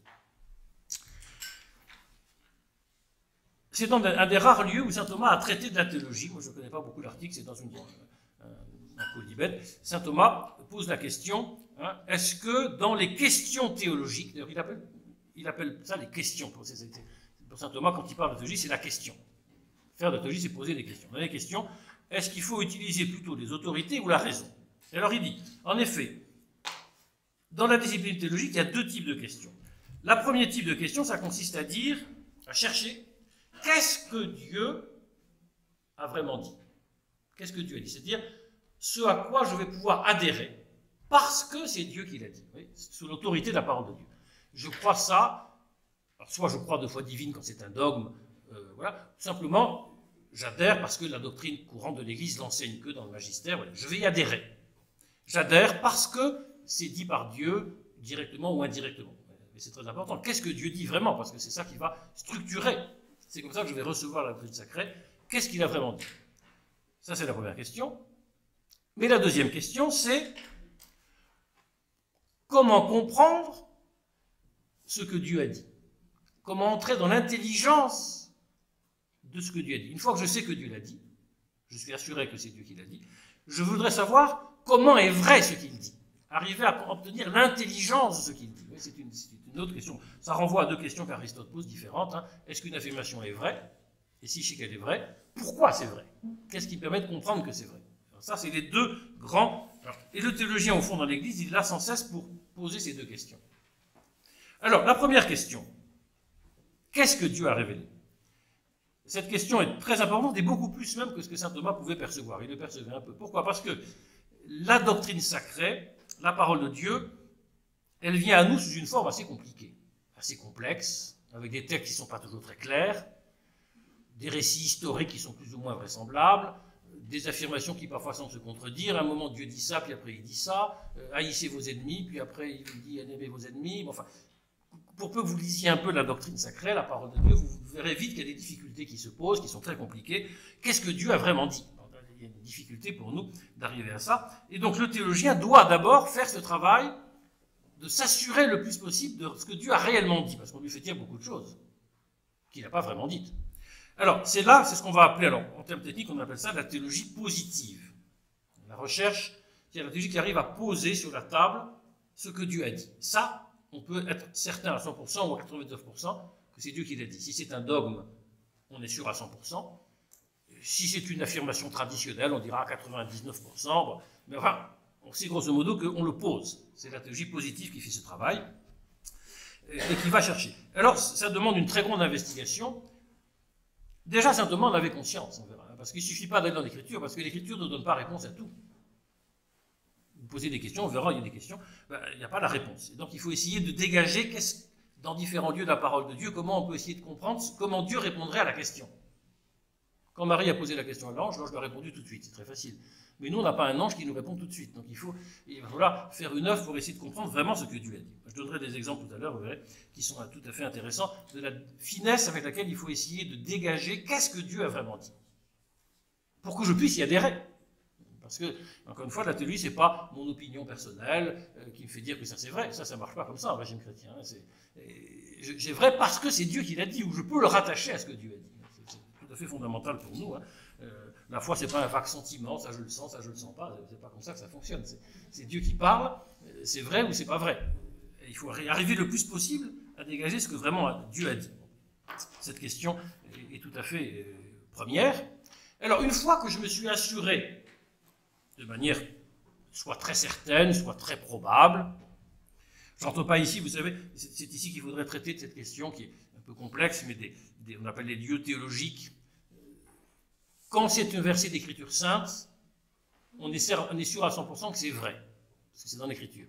C'est dans un des rares lieux où saint Thomas a traité de la théologie. Moi, je ne connais pas beaucoup l'article, c'est dans une, un, un colibet. Saint Thomas pose la question, hein, est-ce que dans les questions théologiques, d'ailleurs il appelle, il appelle ça les questions, pour, pour saint Thomas, quand il parle de théologie, c'est la question. Faire de la théologie, c'est poser des questions. Dans les questions, est-ce qu'il faut utiliser plutôt les autorités ou la raison? Et alors il dit, en effet, dans la discipline théologique, il y a deux types de questions. Le premier type de question, ça consiste à dire, à chercher, qu'est-ce que Dieu a vraiment dit? Qu'est-ce que Dieu a dit? C'est-à-dire, ce à quoi je vais pouvoir adhérer, parce que c'est Dieu qui l'a dit, oui, sous l'autorité de la parole de Dieu. Je crois ça, alors soit je crois de foi divine quand c'est un dogme, euh, voilà, simplement, j'adhère parce que la doctrine courante de l'Église l'enseigne que dans le magistère, voilà, je vais y adhérer. J'adhère parce que c'est dit par Dieu, directement ou indirectement. Mais c'est très important. Qu'est-ce que Dieu dit vraiment? Parce que c'est ça qui va structurer. C'est comme ça que je vais recevoir la doctrine sacrée. Qu'est-ce qu'il a vraiment dit? Ça, c'est la première question. Mais la deuxième question, c'est comment comprendre ce que Dieu a dit? Comment entrer dans l'intelligence de ce que Dieu a dit? Une fois que je sais que Dieu l'a dit, je suis assuré que c'est Dieu qui l'a dit, je voudrais savoir comment est vrai ce qu'il dit. Arriver à obtenir l'intelligence de ce qu'il dit. C'est une, une autre question. Ça renvoie à deux questions qu'Aristote pose différentes. Hein. Est-ce qu'une affirmation est vraie? Et si je sais qu'elle est vraie, pourquoi c'est vrai? Qu'est-ce qui permet de comprendre que c'est vrai? Alors ça, c'est les deux grands... Alors, et le théologien, au fond, dans l'Église, il est là sans cesse pour poser ces deux questions. Alors, la première question. Qu'est-ce que Dieu a révélé? Cette question est très importante et beaucoup plus même que ce que saint Thomas pouvait percevoir. Il le percevait un peu. Pourquoi? Parce que la doctrine sacrée, la parole de Dieu, elle vient à nous sous une forme assez compliquée, assez complexe, avec des textes qui ne sont pas toujours très clairs, des récits historiques qui sont plus ou moins vraisemblables, des affirmations qui parfois semblent se contredire. À un moment, Dieu dit ça, puis après il dit ça, euh, haïssez vos ennemis, puis après il dit aimez vos ennemis. Bon, enfin, pour peu que vous lisiez un peu la doctrine sacrée, la parole de Dieu, vous verrez vite qu'il y a des difficultés qui se posent, qui sont très compliquées. Qu'est-ce que Dieu a vraiment dit? Il y a une difficulté pour nous d'arriver à ça. Et donc le théologien doit d'abord faire ce travail de s'assurer le plus possible de ce que Dieu a réellement dit, parce qu'on lui fait dire beaucoup de choses qu'il n'a pas vraiment dites. Alors, c'est là, c'est ce qu'on va appeler, alors, en termes techniques, on appelle ça la théologie positive. La recherche, c'est la théologie qui arrive à poser sur la table ce que Dieu a dit. Ça, on peut être certain à cent pour cent ou à quatre-vingt-dix-neuf pour cent que c'est Dieu qui l'a dit. Si c'est un dogme, on est sûr à cent pour cent. Si c'est une affirmation traditionnelle, on dira à quatre-vingt-dix-neuf pour cent. Bon, mais enfin, on sait grosso modo qu'on le pose. C'est la théologie positive qui fait ce travail et qui va chercher. Alors, ça demande une très grande investigation. Déjà, saint Thomas en avait conscience, on verra, parce qu'il ne suffit pas d'aller dans l'écriture, parce que l'écriture ne donne pas réponse à tout. Vous posez des questions, on verra, il y a des questions, ben, il n'y a pas la réponse. Et donc, il faut essayer de dégager, qu'est-ce, dans différents lieux de la parole de Dieu, comment on peut essayer de comprendre comment Dieu répondrait à la question. Quand Marie a posé la question à l'ange, l'ange lui a répondu tout de suite, c'est très facile. Mais nous, on n'a pas un ange qui nous répond tout de suite. Donc il faut, il va falloir faire une œuvre pour essayer de comprendre vraiment ce que Dieu a dit. Je donnerai des exemples tout à l'heure, vous verrez, qui sont tout à fait intéressants, de la finesse avec laquelle il faut essayer de dégager qu'est-ce que Dieu a vraiment dit. Pour que je puisse y adhérer. Parce que, encore une fois, la théologie, ce n'est pas mon opinion personnelle euh, qui me fait dire que ça c'est vrai. Ça, ça ne marche pas comme ça en régime chrétien. Hein. C'est vrai parce que c'est Dieu qui l'a dit, ou je peux le rattacher à ce que Dieu a dit. C'est tout à fait fondamental pour nous. Hein. Euh, la foi, ce n'est pas un vague sentiment, ça je le sens, ça je ne le sens pas. C'est pas comme ça que ça fonctionne. C'est Dieu qui parle, c'est vrai ou c'est pas vrai. Et il faut arriver le plus possible à dégager ce que vraiment Dieu a dit. Cette question est, est tout à fait euh, première. Alors, une fois que je me suis assuré de manière soit très certaine, soit très probable. J'entends pas ici, vous savez, c'est ici qu'il faudrait traiter de cette question qui est un peu complexe, mais des, des, on appelle les lieux théologiques. Quand c'est un verset d'écriture sainte, on est, on est sûr à cent pour cent que c'est vrai, parce que c'est dans l'écriture.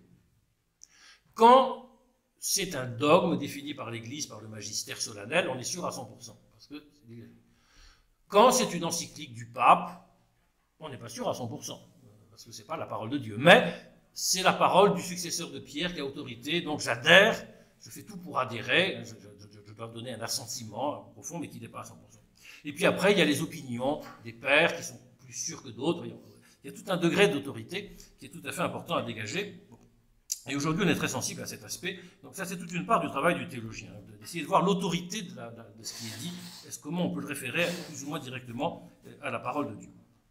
Quand c'est un dogme défini par l'Église, par le magistère solennel, on est sûr à cent pour cent, parce que c'est quand c'est une encyclique du pape, on n'est pas sûr à cent pour cent. Parce que ce n'est pas la parole de Dieu, mais c'est la parole du successeur de Pierre qui a autorité, donc j'adhère, je fais tout pour adhérer, je, je, je dois donner un assentiment profond, mais qui n'est pas à cent pour cent. Et puis après, il y a les opinions des pères qui sont plus sûrs que d'autres, il y a tout un degré d'autorité qui est tout à fait important à dégager, et aujourd'hui on est très sensible à cet aspect, donc ça c'est toute une part du travail du théologien, d'essayer de voir l'autorité de, de ce qui est dit, est-ce comment on peut le référer plus ou moins directement à la parole de Dieu.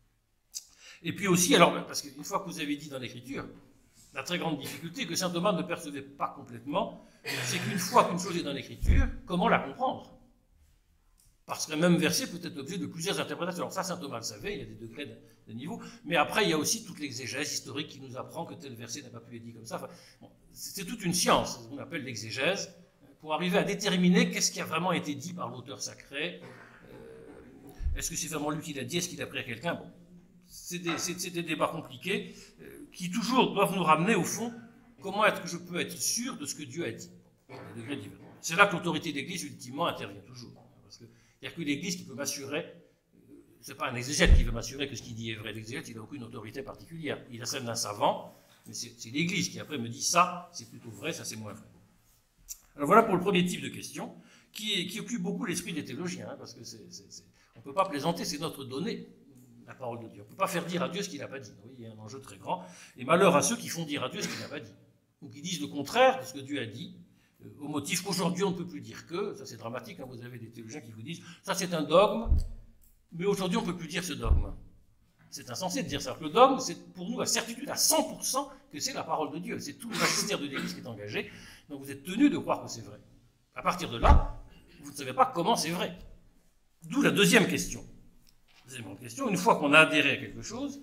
Et puis aussi, alors, parce qu'une fois que vous avez dit dans l'Écriture, la très grande difficulté que saint Thomas ne percevait pas complètement, c'est qu'une fois qu'une chose est dans l'Écriture, comment la comprendre? Parce qu'un même verset peut être l'objet de plusieurs interprétations. Alors ça, saint Thomas le savait, il y a des degrés de, de niveau, mais après, il y a aussi toute l'exégèse historique qui nous apprend que tel verset n'a pas pu être dit comme ça. Enfin, bon, c'est toute une science, ce qu'on appelle l'exégèse, pour arriver à déterminer qu'est-ce qui a vraiment été dit par l'auteur sacré. Euh, est-ce que c'est vraiment lui qui l'a dit? Est-ce qu'il a pris à quelqu'un? Bon. C'est des, des débats compliqués euh, qui toujours doivent nous ramener au fond comment est-ce que je peux être sûr de ce que Dieu a dit. C'est là que l'autorité de l'Église ultimement intervient toujours. Parce qu'il n'y a que l'Église qui peut m'assurer, euh, c'est pas un exégète qui veut m'assurer que ce qu'il dit est vrai. L'exégète, il n'a aucune autorité particulière. Il a celle d'un savant, mais c'est l'Église qui après me dit ça, c'est plutôt vrai, ça c'est moins vrai. Alors voilà pour le premier type de question qui, qui occupe beaucoup l'esprit des théologiens, hein, parce que c'est, c'est, c'est, on ne peut pas plaisanter, c'est notre donnée. La parole de Dieu. On ne peut pas faire dire à Dieu ce qu'il n'a pas dit. Oui, il y a un enjeu très grand. Et malheur à ceux qui font dire à Dieu ce qu'il n'a pas dit. Ou qui disent le contraire de ce que Dieu a dit, euh, au motif qu'aujourd'hui on ne peut plus dire que. Ça c'est dramatique, hein, vous avez des théologiens qui vous disent ça c'est un dogme, mais aujourd'hui on ne peut plus dire ce dogme. C'est insensé de dire ça. Le dogme, c'est pour nous la certitude à cent pour cent que c'est la parole de Dieu. C'est tout le magistère de l'Église qui est engagé. Donc vous êtes tenu de croire que c'est vrai. À partir de là, vous ne savez pas comment c'est vrai. D'où la deuxième question. Deuxième question, une fois qu'on a adhéré à quelque chose,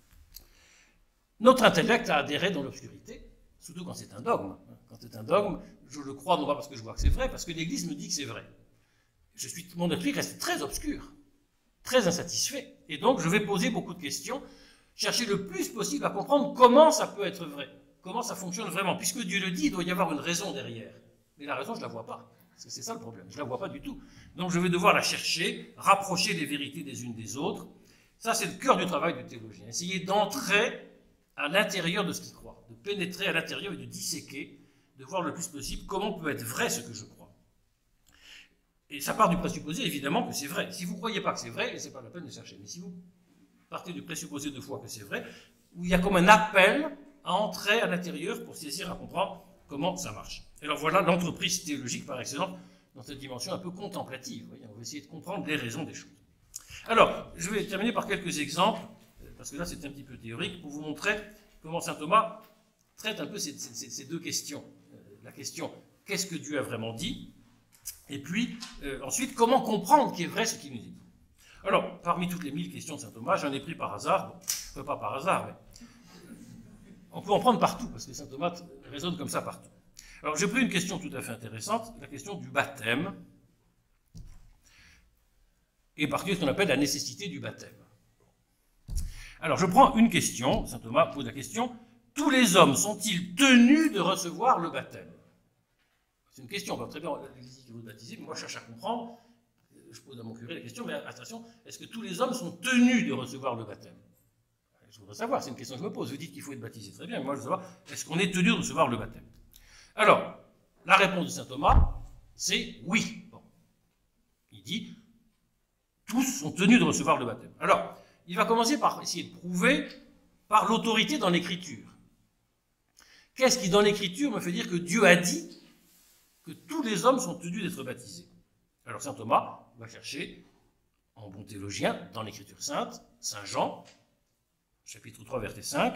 notre intellect a adhéré dans l'obscurité, surtout quand c'est un dogme. Quand c'est un dogme, je le crois non pas parce que je vois que c'est vrai, parce que l'Église me dit que c'est vrai. Je suis, mon esprit reste très obscur, très insatisfait, et donc je vais poser beaucoup de questions, chercher le plus possible à comprendre comment ça peut être vrai, comment ça fonctionne vraiment. Puisque Dieu le dit, il doit y avoir une raison derrière. Mais la raison, je ne la vois pas. Parce que c'est ça le problème, je ne la vois pas du tout. Donc je vais devoir la chercher, rapprocher les vérités des unes des autres. Ça, c'est le cœur du travail du théologien. Essayer d'entrer à l'intérieur de ce qu'il croit, de pénétrer à l'intérieur et de disséquer, de voir le plus possible comment peut être vrai ce que je crois. Et ça part du présupposé, évidemment, que c'est vrai. Si vous ne croyez pas que c'est vrai, ce n'est pas la peine de chercher. Mais si vous partez du présupposé de foi que c'est vrai, où il y a comme un appel à entrer à l'intérieur pour saisir, à comprendre comment ça marche. Alors voilà l'entreprise théologique par excellence dans cette dimension un peu contemplative. Voyez, on va essayer de comprendre les raisons des choses. Alors, je vais terminer par quelques exemples, parce que là c'est un petit peu théorique, pour vous montrer comment saint Thomas traite un peu ces, ces, ces deux questions. La question, qu'est-ce que Dieu a vraiment dit? Et puis, euh, ensuite, comment comprendre qu'il est vrai ce qu'il nous dit? Alors, parmi toutes les mille questions de saint Thomas, j'en ai pris par hasard, bon, enfin, pas par hasard, mais on peut en prendre partout, parce que saint Thomas raisonne comme ça partout. Alors, j'ai pris une question tout à fait intéressante, la question du baptême, et en particulier ce qu'on appelle la nécessité du baptême. Alors, je prends une question, saint Thomas pose la question, tous les hommes sont-ils tenus de recevoir le baptême? C'est une question, très bien, l'Église qui veut baptiser, mais moi je cherche à comprendre, je pose à mon curé la question, mais attention, est-ce que tous les hommes sont tenus de recevoir le baptême? Je voudrais savoir, c'est une question que je me pose. Vous dites qu'il faut être baptisé, très bien, moi je veux savoir, est-ce qu'on est tenu de recevoir le baptême? Alors, la réponse de saint Thomas, c'est oui. Bon. Il dit, tous sont tenus de recevoir le baptême. Alors, il va commencer par essayer de prouver par l'autorité dans l'écriture. Qu'est-ce qui, dans l'écriture, me fait dire que Dieu a dit que tous les hommes sont tenus d'être baptisés? Alors, saint Thomas va chercher, en bon théologien, dans l'écriture sainte, saint Jean, chapitre trois, verset cinq,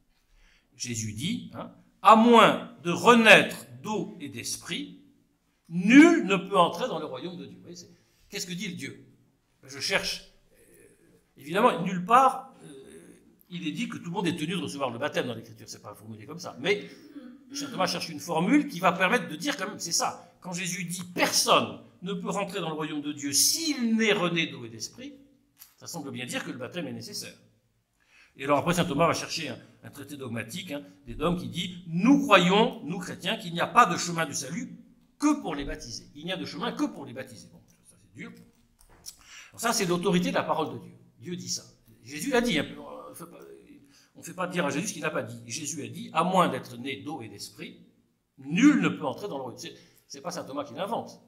Jésus dit, hein, « À moins de renaître d'eau et d'esprit, nul ne peut entrer dans le royaume de Dieu. » Qu'est-ce que dit le Dieu? Je cherche, euh, évidemment, nulle part, euh, il est dit que tout le monde est tenu de recevoir le baptême dans l'écriture, c'est pas formulé comme ça, mais saint Thomas cherche une formule qui va permettre de dire quand même, c'est ça, quand Jésus dit « personne ne peut rentrer dans le royaume de Dieu s'il n'est rené d'eau et d'esprit », ça semble bien dire que le baptême est nécessaire. Et alors après, saint Thomas va chercher un, un traité dogmatique hein, des dogmes qui dit « Nous croyons, nous chrétiens, qu'il n'y a pas de chemin du salut que pour les baptisés. Il n'y a de chemin que pour les baptisés. » Bon, ça c'est dur. Alors ça, c'est l'autorité de la parole de Dieu. Dieu dit ça. Jésus l'a dit. Hein, on ne fait pas dire à Jésus ce qu'il n'a pas dit. Jésus a dit « À moins d'être né d'eau et d'esprit, nul ne peut entrer dans le royaume. » Ce n'est pas saint Thomas qui l'invente.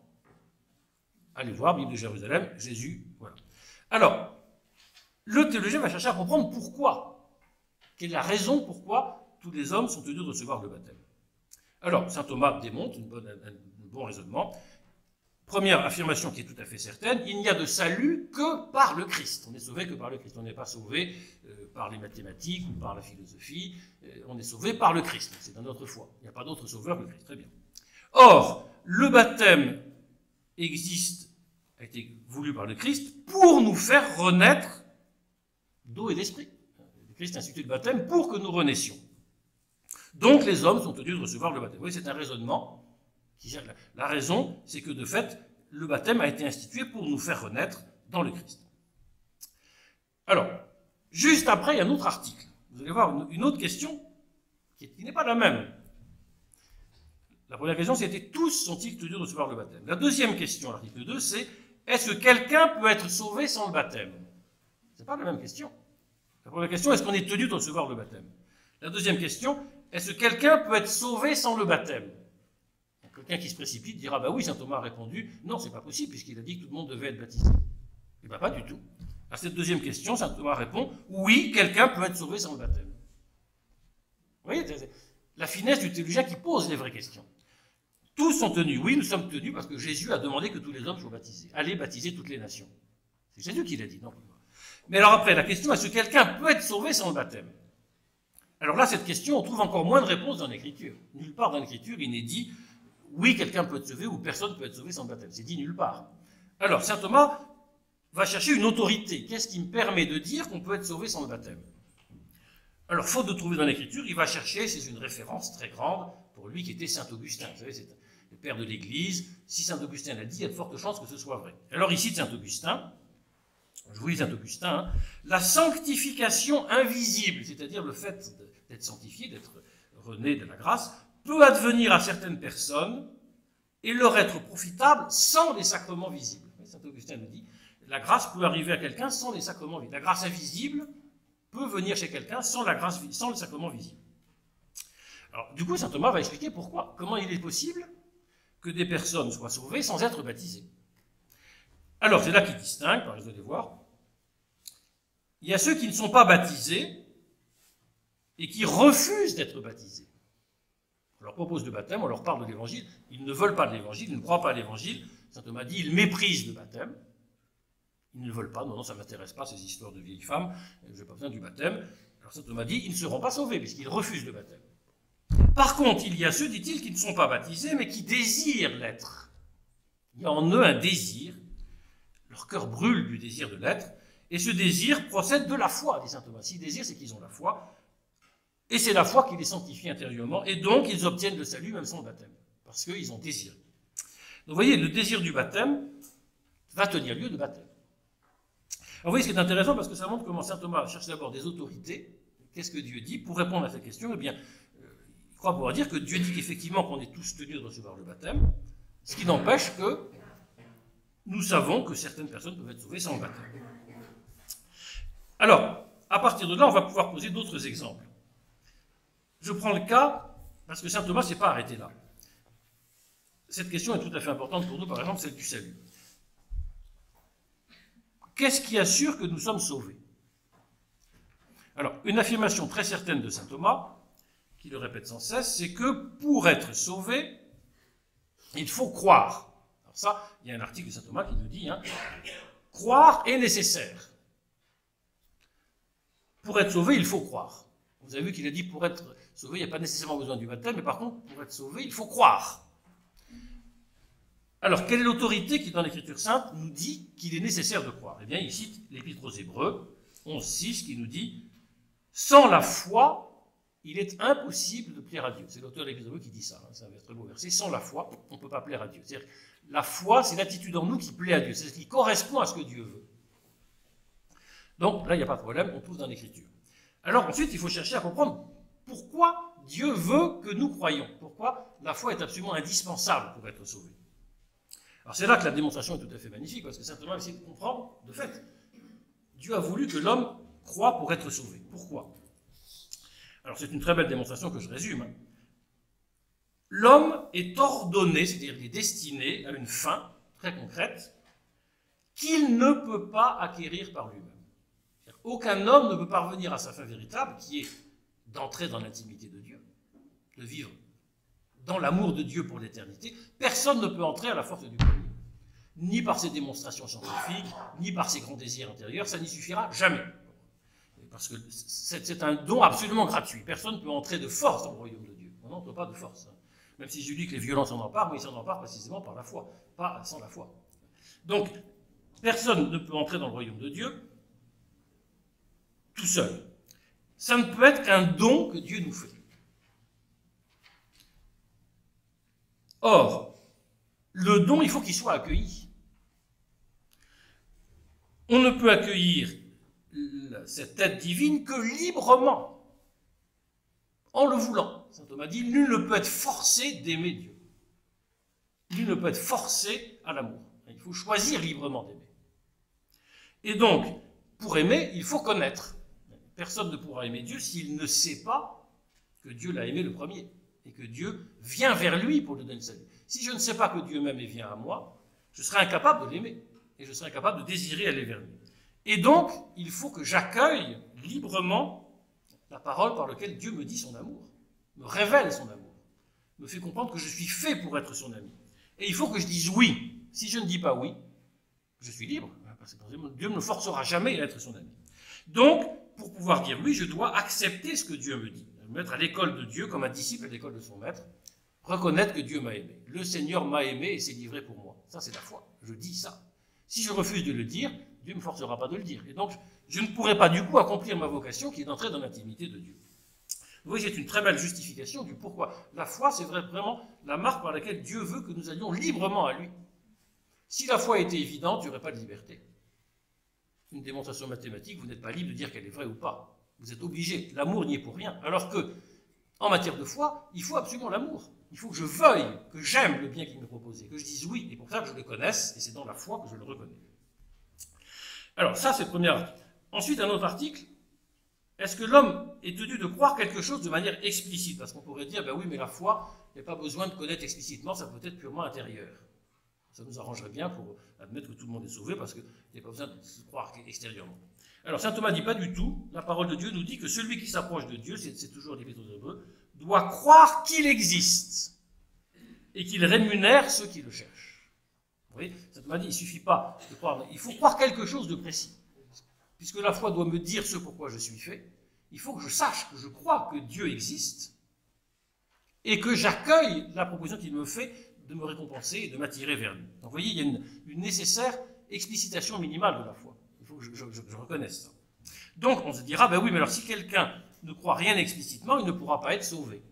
Allez voir, Bible de Jérusalem, Jésus, voilà. Alors, le théologien va chercher à comprendre pourquoi. Quelle est la raison pourquoi tous les hommes sont tenus de recevoir le baptême. Alors, saint Thomas démontre une bonne, un, un bon raisonnement. Première affirmation qui est tout à fait certaine, il n'y a de salut que par le Christ. On n'est sauvé que par le Christ. On n'est pas sauvé euh, par les mathématiques ou par la philosophie. Euh, on est sauvé par le Christ. C'est dans notre foi. Il n'y a pas d'autre sauveur que le Christ. Très bien. Or, le baptême existe, a été voulu par le Christ pour nous faire renaître d'eau et d'esprit. Le Christ institue le baptême pour que nous renaissions. Donc les hommes sont tenus de recevoir le baptême. Vous voyez, c'est un raisonnement. Qui, la raison, c'est que de fait, le baptême a été institué pour nous faire renaître dans le Christ. Alors, juste après, il y a un autre article. Vous allez voir une, une autre question qui, qui n'est pas la même. La première question, c'était tous sont-ils tenus de recevoir le baptême? La deuxième question, l'article deux, c'est est-ce que quelqu'un peut être sauvé sans le baptême? Ce n'est pas la même question. La première question, est-ce qu'on est tenu de recevoir le baptême? La deuxième question, est-ce que quelqu'un peut être sauvé sans le baptême? Quelqu'un qui se précipite dira, bah oui, saint Thomas a répondu, non, c'est pas possible, puisqu'il a dit que tout le monde devait être baptisé. Eh bien, pas du tout. À cette deuxième question, saint Thomas répond, oui, quelqu'un peut être sauvé sans le baptême. Vous voyez, la finesse du théologien qui pose les vraies questions. Tous sont tenus, oui, nous sommes tenus parce que Jésus a demandé que tous les hommes soient baptisés. Allez baptiser toutes les nations. C'est Jésus qui l'a dit, non? Mais alors après, la question, est-ce que quelqu'un peut être sauvé sans le baptême? Alors là, cette question, on trouve encore moins de réponses dans l'Écriture. Nulle part dans l'Écriture, il n'est dit, oui, quelqu'un peut être sauvé ou personne peut être sauvé sans le baptême. C'est dit nulle part. Alors, saint Thomas va chercher une autorité. Qu'est-ce qui me permet de dire qu'on peut être sauvé sans le baptême? Alors, faute de trouver dans l'Écriture, il va chercher, c'est une référence très grande, pour lui qui était saint Augustin. Vous savez, c'est le père de l'Église. Si saint Augustin l'a dit, il y a de fortes chances que ce soit vrai. Alors, ici, saint Augustin, je vous lis saint Augustin, hein, la sanctification invisible, c'est-à-dire le fait d'être sanctifié, d'être rené de la grâce, peut advenir à certaines personnes et leur être profitable sans les sacrements visibles. Saint Augustin nous dit, la grâce peut arriver à quelqu'un sans les sacrements visibles. La grâce invisible peut venir chez quelqu'un sans la grâce, sans le sacrement visible. Alors, du coup, saint Thomas va expliquer pourquoi, comment il est possible que des personnes soient sauvées sans être baptisées. Alors, c'est là qu'il distingue, vous allez voir, il y a ceux qui ne sont pas baptisés et qui refusent d'être baptisés. On leur propose le baptême, on leur parle de l'évangile, ils ne veulent pas de l'évangile, ils ne croient pas à l'évangile. Saint Thomas dit, ils méprisent le baptême. Ils ne veulent pas, non, non, ça ne m'intéresse pas, ces histoires de vieilles femmes, je n'ai pas besoin du baptême. Alors saint Thomas dit, ils ne seront pas sauvés, puisqu'ils refusent le baptême. Par contre, il y a ceux, dit-il, qui ne sont pas baptisés, mais qui désirent l'être. Il y a en eux un désir, leur cœur brûle du désir de l'être, et ce désir procède de la foi, dit saint Thomas. S'ils désirent, c'est qu'ils ont la foi, et c'est la foi qui les sanctifie intérieurement, et donc ils obtiennent le salut même sans le baptême, parce qu'ils ont désiré. Donc vous voyez, le désir du baptême va tenir lieu de baptême. Alors vous voyez, ce qui est intéressant, parce que ça montre comment saint Thomas cherche d'abord des autorités. Qu'est-ce que Dieu dit? Pour répondre à cette question, eh bien, euh, il croit pouvoir dire que Dieu dit qu'effectivement qu'on est tous tenus de recevoir le baptême, ce qui n'empêche que nous savons que certaines personnes peuvent être sauvées sans le baptême. Alors, à partir de là, on va pouvoir poser d'autres exemples. Je prends le cas, parce que saint Thomas ne s'est pas arrêté là. Cette question est tout à fait importante pour nous, par exemple, celle du salut. Qu'est-ce qui assure que nous sommes sauvés? Alors, une affirmation très certaine de saint Thomas, qui le répète sans cesse, c'est que pour être sauvé, il faut croire. Alors ça, il y a un article de saint Thomas qui nous dit, hein, croire est nécessaire. Pour être sauvé, il faut croire. Vous avez vu qu'il a dit pour être sauvé, il n'y a pas nécessairement besoin du baptême, mais par contre, pour être sauvé, il faut croire. Alors, quelle est l'autorité qui, dans l'Écriture sainte, nous dit qu'il est nécessaire de croire? Eh bien, il cite l'Épître aux Hébreux, onze six, qui nous dit « Sans la foi, il est impossible de plaire à Dieu. » C'est l'auteur de l'Épître aux Hébreux qui dit ça, hein, c'est un très beau verset. Sans la foi, on ne peut pas plaire à Dieu. C'est-à-dire, la foi, c'est l'attitude en nous qui plaît à Dieu, c'est ce qui correspond à ce que Dieu veut. Donc, là, il n'y a pas de problème, on trouve dans l'Écriture. Alors, ensuite, il faut chercher à comprendre pourquoi Dieu veut que nous croyions, pourquoi la foi est absolument indispensable pour être sauvé. Alors c'est là que la démonstration est tout à fait magnifique, parce que saint Thomas essaie de comprendre, de fait, Dieu a voulu que l'homme croie pour être sauvé. Pourquoi? Alors c'est une très belle démonstration que je résume. Hein. L'homme est ordonné, c'est-à-dire il est destiné à une fin très concrète, qu'il ne peut pas acquérir par lui-même. Aucun homme ne peut parvenir à sa fin véritable, qui est d'entrer dans l'intimité de Dieu, de vivre dans l'amour de Dieu pour l'éternité. Personne ne peut entrer à la force du premier. Ni par ses démonstrations scientifiques, ni par ses grands désirs intérieurs, ça n'y suffira jamais. Parce que c'est un don absolument gratuit. Personne ne peut entrer de force dans le royaume de Dieu. On n'entre pas de force. Hein. Même si je dis que les violents s'en emparent, mais ils s'en emparent précisément par la foi, pas sans la foi. Donc, personne ne peut entrer dans le royaume de Dieu tout seul. Ça ne peut être qu'un don que Dieu nous fait. Or, le don, il faut qu'il soit accueilli. On ne peut accueillir cette aide divine que librement, en le voulant. Saint Thomas dit, nul ne peut être forcé d'aimer Dieu. Nul ne peut être forcé à l'amour. Il faut choisir librement d'aimer. Et donc, pour aimer, il faut connaître. Personne ne pourra aimer Dieu s'il ne sait pas que Dieu l'a aimé le premier. Et que Dieu vient vers lui pour lui donner le salut. Si je ne sais pas que Dieu m'aime et vient à moi, je serai incapable de l'aimer. Et je serai incapable de désirer aller vers lui. Et donc, il faut que j'accueille librement la parole par laquelle Dieu me dit son amour, me révèle son amour, me fait comprendre que je suis fait pour être son ami. Et il faut que je dise oui. Si je ne dis pas oui, je suis libre. Parce que Dieu ne me forcera jamais à être son ami. Donc, pour pouvoir dire oui, je dois accepter ce que Dieu me dit. Me mettre à l'école de Dieu comme un disciple à l'école de son maître. Reconnaître que Dieu m'a aimé. Le Seigneur m'a aimé et s'est livré pour moi. Ça, c'est la foi. Je dis ça. Si je refuse de le dire, Dieu ne me forcera pas de le dire. Et donc, je ne pourrai pas du coup accomplir ma vocation qui est d'entrer dans l'intimité de Dieu. Vous voyez, c'est une très belle justification du pourquoi. La foi, c'est vraiment la marque par laquelle Dieu veut que nous allions librement à lui. Si la foi était évidente, il n'y aurait pas de liberté. Une démonstration mathématique, vous n'êtes pas libre de dire qu'elle est vraie ou pas. Vous êtes obligé. L'amour n'y est pour rien. Alors que, en matière de foi, il faut absolument l'amour. Il faut que je veuille, que j'aime le bien qu'il me proposait, que je dise oui, et pour ça que je le connaisse, et c'est dans la foi que je le reconnais. Alors, ça, c'est le premier article. Ensuite, un autre article. Est-ce que l'homme est tenu de croire quelque chose de manière explicite? Parce qu'on pourrait dire, ben oui, mais la foi, il n'y a pas besoin de connaître explicitement, ça peut être purement intérieur. Ça nous arrangerait bien pour admettre que tout le monde est sauvé, parce qu'il n'y a pas besoin de se croire extérieurement. Alors, saint Thomas ne dit pas du tout. La parole de Dieu nous dit que celui qui s'approche de Dieu, c'est toujours l'Épître aux Hébreux, doit croire qu'il existe et qu'il rémunère ceux qui le cherchent. Vous voyez, saint Thomas dit, il ne suffit pas de croire, il faut croire quelque chose de précis. Puisque la foi doit me dire ce pourquoi je suis fait, il faut que je sache, que je crois que Dieu existe et que j'accueille la proposition qu'il me fait de me récompenser et de m'attirer vers lui. Donc vous voyez, il y a une, une nécessaire explicitation minimale de la foi. Il faut que je, je, je reconnaisse ça. Donc on se dira, ben oui, mais alors si quelqu'un ne croit rien explicitement, il ne pourra pas être sauvé.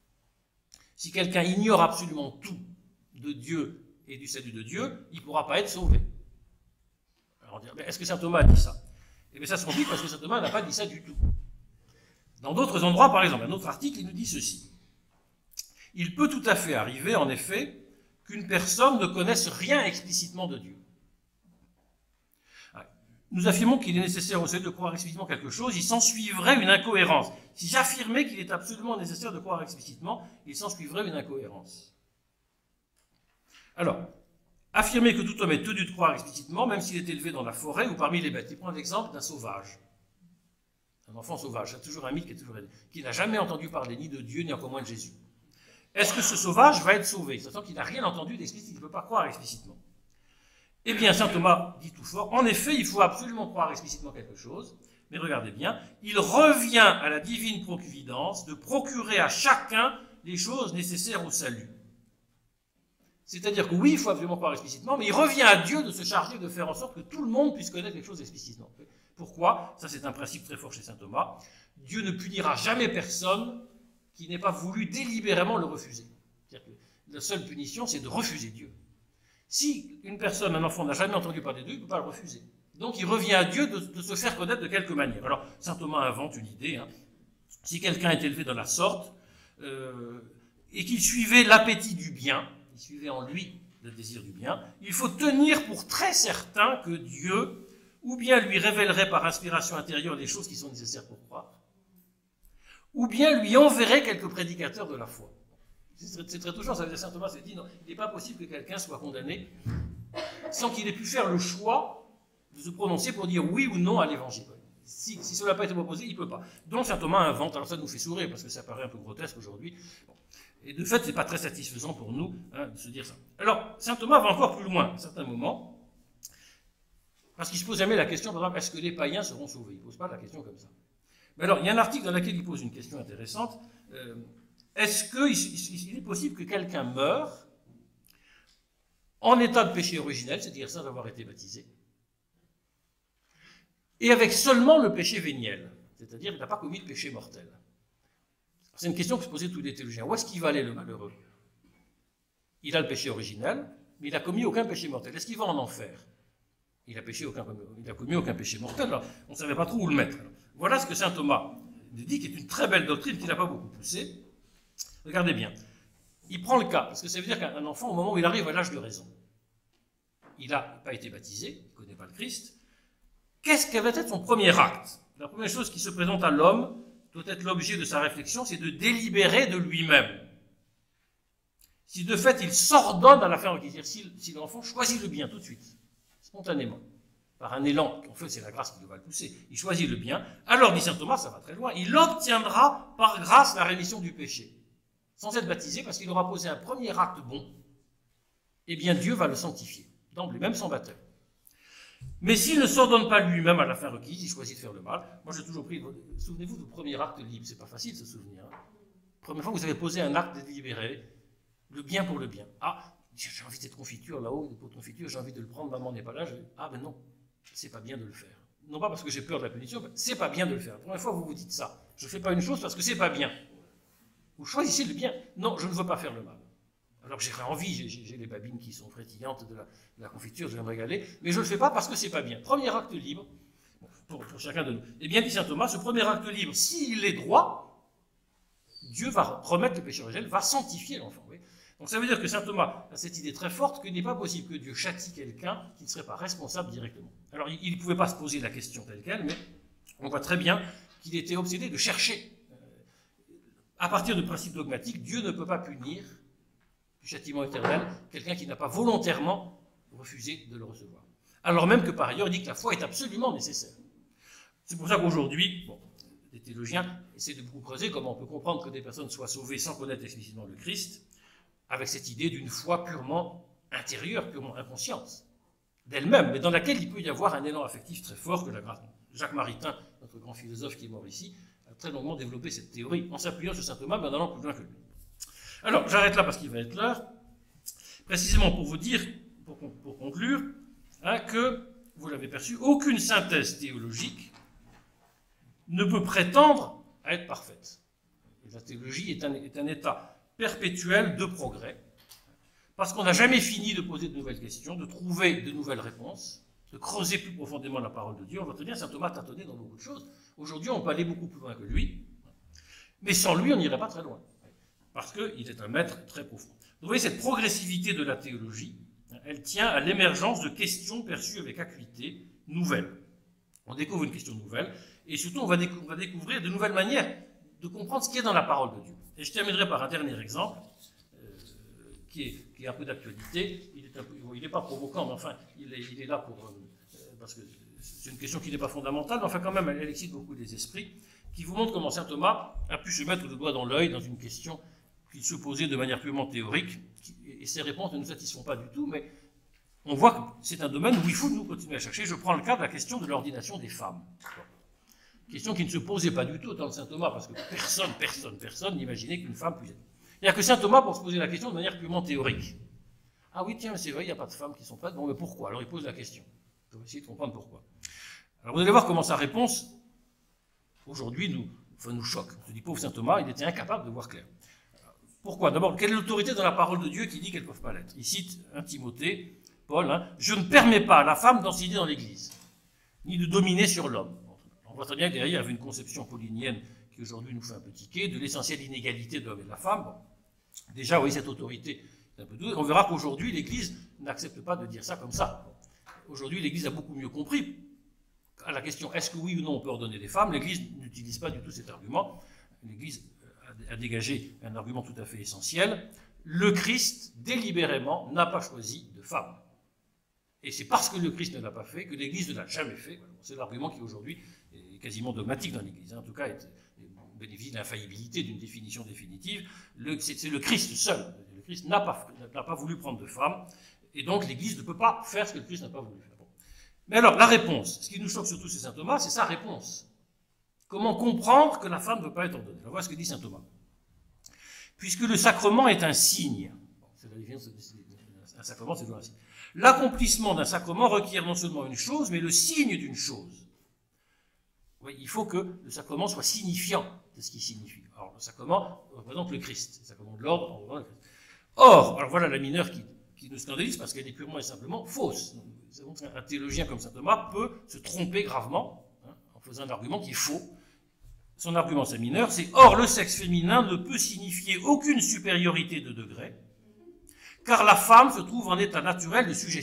Si quelqu'un ignore absolument tout de Dieu et du salut de Dieu, il ne pourra pas être sauvé. Alors on dirait, est-ce que saint Thomas a dit ça? Eh bien ça se complique parce que saint Thomas n'a pas dit ça du tout. Dans d'autres endroits, par exemple, un autre article, il nous dit ceci. Il peut tout à fait arriver, en effet, qu'une personne ne connaisse rien explicitement de Dieu. nous affirmons qu'il est nécessaire au salut de croire explicitement quelque chose, il s'ensuivrait une incohérence. Si j'affirmais qu'il est absolument nécessaire de croire explicitement, il s'ensuivrait une incohérence. Alors, affirmer que tout homme est tenu de croire explicitement, même s'il est élevé dans la forêt ou parmi les bêtes. Il prend l'exemple d'un sauvage. Un enfant sauvage, c'est toujours un mythe qui, est toujours, qui n'a jamais entendu parler ni de Dieu, ni encore moins de Jésus. Est-ce que ce sauvage va être sauvé, sachant qu'il n'a rien entendu d'explicite, il ne peut pas croire explicitement? Eh bien, saint Thomas dit tout fort, en effet, il faut absolument croire explicitement quelque chose, mais regardez bien, il revient à la divine providence de procurer à chacun les choses nécessaires au salut. C'est-à-dire que oui, il faut absolument croire explicitement, mais il revient à Dieu de se charger de faire en sorte que tout le monde puisse connaître les choses explicitement. Pourquoi? Ça, c'est un principe très fort chez saint Thomas. Dieu ne punira jamais personne qui n'ait pas voulu délibérément le refuser. C'est-à-dire que la seule punition, c'est de refuser Dieu. Si une personne, un enfant, n'a jamais entendu parler de Dieu, il ne peut pas le refuser. Donc il revient à Dieu de, de se faire connaître de quelque manière. Alors, saint Thomas invente une idée. Hein. Si quelqu'un est élevé dans la sorte, euh, et qu'il suivait l'appétit du bien, il suivait en lui le désir du bien, il faut tenir pour très certain que Dieu, ou bien lui révélerait par inspiration intérieure les choses qui sont nécessaires pour croire, ou bien lui enverrait quelques prédicateurs de la foi. C'est très touchant, ça veut dire saint Thomas se dit, non, il n'est pas possible que quelqu'un soit condamné sans qu'il ait pu faire le choix de se prononcer pour dire oui ou non à l'évangile. Si, si cela n'a pas été proposé, il ne peut pas. Donc saint Thomas invente, alors ça nous fait sourire parce que ça paraît un peu grotesque aujourd'hui, bon. Et de fait, ce n'est pas très satisfaisant pour nous hein, de se dire ça. Alors, saint Thomas va encore plus loin à certains moments, parce qu'il ne se pose jamais la question, par exemple, est-ce que les païens seront sauvés? Il ne pose pas la question comme ça. Mais alors, il y a un article dans lequel il pose une question intéressante. Euh, est-ce qu'il il est possible que quelqu'un meure en état de péché originel, c'est-à-dire sans avoir été baptisé, et avec seulement le péché véniel, c'est-à-dire qu'il n'a pas commis le péché mortel? C'est une question que se posaient tous les théologiens. Où est-ce qu'il va aller, le malheureux? Il a le péché originel, mais il n'a commis aucun péché mortel. Est-ce qu'il va en enfer? Il a, péché aucun, il a commis aucun péché mortel. Alors, on ne savait pas trop où le mettre. Alors, voilà ce que saint Thomas dit, qui est une très belle doctrine qu'il n'a pas beaucoup poussée. Regardez bien. Il prend le cas, parce que ça veut dire qu'un enfant, au moment où il arrive à l'âge de raison, il n'a pas été baptisé, il ne connaît pas le Christ. Qu'est-ce qu'elle va être son premier acte? La première chose qui se présente à l'homme, doit être l'objet de sa réflexion, c'est de délibérer de lui-même. Si de fait il s'ordonne à la fin requise, c'est-à-dire si, si l'enfant choisit le bien tout de suite, spontanément, par un élan, en fait c'est la grâce qui va le pousser, il choisit le bien, alors dit saint Thomas, ça va très loin, il obtiendra par grâce la rémission du péché, sans être baptisé, parce qu'il aura posé un premier acte bon, eh bien Dieu va le sanctifier, d'emblée, même sans baptême. Mais s'il ne s'ordonne pas lui-même à la fin requise, il choisit de faire le mal. Moi, j'ai toujours pris. Souvenez-vous du premier acte libre, c'est pas facile de se souvenir. Hein. Première fois que vous avez posé un acte délibéré, le bien pour le bien. Ah, j'ai envie de cette confiture là-haut, de pot de confiture, j'ai envie de le prendre, maman n'est pas là. Je... Ah, ben non, c'est pas bien de le faire. Non pas parce que j'ai peur de la punition, mais c'est pas bien de le faire. La première fois, vous vous dites ça. Je fais pas une chose parce que c'est pas bien. Vous choisissez le bien. Non, je ne veux pas faire le mal. Alors j'ai envie, j'ai les babines qui sont frétillantes de la, de la confiture, je vais me régaler, mais je ne le fais pas parce que c'est pas bien. Premier acte libre, pour, pour chacun de nous. Eh bien, dit saint Thomas, ce premier acte libre, s'il est droit, Dieu va remettre le péché originel, va sanctifier l'enfant. Oui. Donc ça veut dire que saint Thomas a cette idée très forte qu'il n'est pas possible que Dieu châtie quelqu'un qui ne serait pas responsable directement. Alors il ne pouvait pas se poser la question telle qu'elle, mais on voit très bien qu'il était obsédé de chercher. À partir de principes dogmatiques, Dieu ne peut pas punir du châtiment éternel, quelqu'un qui n'a pas volontairement refusé de le recevoir. Alors même que par ailleurs, il dit que la foi est absolument nécessaire. C'est pour ça qu'aujourd'hui, bon, les théologiens essaient de beaucoup creuser comment on peut comprendre que des personnes soient sauvées sans connaître explicitement le Christ, avec cette idée d'une foi purement intérieure, purement inconsciente d'elle-même, mais dans laquelle il peut y avoir un élan affectif très fort que la grâce. Jacques Maritain, notre grand philosophe qui est mort ici, a très longuement développé cette théorie en s'appuyant sur saint Thomas, mais en allant plus loin que lui. Alors, j'arrête là parce qu'il va être l'heure, précisément pour vous dire, pour, pour conclure, hein, que, vous l'avez perçu, aucune synthèse théologique ne peut prétendre à être parfaite. Et la théologie est un, est un état perpétuel de progrès, parce qu'on n'a jamais fini de poser de nouvelles questions, de trouver de nouvelles réponses, de creuser plus profondément la parole de Dieu. On voit très bien saint Thomas tâtonner dans beaucoup de choses. Aujourd'hui, on peut aller beaucoup plus loin que lui, mais sans lui, on n'irait pas très loin. Parce qu'il est un maître très profond. Vous voyez, cette progressivité de la théologie, elle tient à l'émergence de questions perçues avec acuité, nouvelles. On découvre une question nouvelle, et surtout on va, décou on va découvrir de nouvelles manières de comprendre ce qui est dans la parole de Dieu. Et je terminerai par un dernier exemple, euh, qui, est, qui est un peu d'actualité. Il n'est pas provoquant, mais enfin, il est, il est là pour... Euh, parce que c'est une question qui n'est pas fondamentale, mais enfin quand même, elle, elle excite beaucoup les esprits, qui vous montre comment saint Thomas a pu se mettre le doigt dans l'œil dans une question qu'il se posait de manière purement théorique, qui, et ses réponses ne nous satisfont pas du tout, mais on voit que c'est un domaine où il faut nous continuer à chercher. Je prends le cas de la question de l'ordination des femmes. Question qui ne se posait pas du tout au temps de saint Thomas, parce que personne, personne, personne n'imaginait qu'une femme puisse être. Il n'y a que saint Thomas pour se poser la question de manière purement théorique. Ah oui, tiens, c'est vrai, il n'y a pas de femmes qui sont prêtes. Bon, mais pourquoi? Alors il pose la question. Je vais essayer de comprendre pourquoi. Alors vous allez voir comment sa réponse, aujourd'hui, nous, enfin, nous choque. On se dit, pauvre saint Thomas, il était incapable de voir clair. Pourquoi? D'abord, quelle est l'autorité dans la parole de Dieu qui dit qu'elles ne peuvent pas l'être? Il cite un Timothée, Paul, hein, « Je ne permets pas à la femme d'enseigner dans l'Église, ni de dominer sur l'homme. » On voit très bien que derrière, il y avait une conception paulinienne qui aujourd'hui nous fait un peu tiquer, de l'essentielle inégalité de l'homme et de la femme. Bon. Déjà, oui, cette autorité, c'est un peu doux. On verra qu'aujourd'hui, l'Église n'accepte pas de dire ça comme ça. Aujourd'hui, l'Église a beaucoup mieux compris. À la question, est-ce que oui ou non on peut ordonner des femmes, l'Église n'utilise pas du tout cet argument. L'Église a dégagé un argument tout à fait essentiel. Le Christ, délibérément, n'a pas choisi de femme. Et c'est parce que le Christ ne l'a pas fait que l'Église ne l'a jamais fait. C'est l'argument qui aujourd'hui est quasiment dogmatique dans l'Église. En tout cas, on bénéficie de l'infaillibilité d'une définition définitive. C'est le Christ seul. Le Christ n'a pas, n'a pas voulu prendre de femme. Et donc l'Église ne peut pas faire ce que le Christ n'a pas voulu faire. Bon. Mais alors, la réponse, ce qui nous choque surtout chez saint Thomas, c'est sa réponse. Comment comprendre que la femme ne peut pas être ordonnée? On voit ce que dit saint Thomas. Puisque le sacrement est un signe. C'est la différence, un sacrement, c'est toujours un signe. L'accomplissement d'un sacrement requiert non seulement une chose, mais le signe d'une chose. Oui, il faut que le sacrement soit signifiant de ce qu'il signifie. Alors, le sacrement représente le Christ. Le sacrement de l'ordre représente le Christ. Or, alors voilà la mineure qui, qui nous scandalise parce qu'elle est purement et simplement fausse. Un théologien comme saint Thomas peut se tromper gravement, hein, en faisant un argument qui est faux. Son argument, c'est mineur, c'est « Or, le sexe féminin ne peut signifier aucune supériorité de degré, car la femme se trouve en état naturel de sujétion. »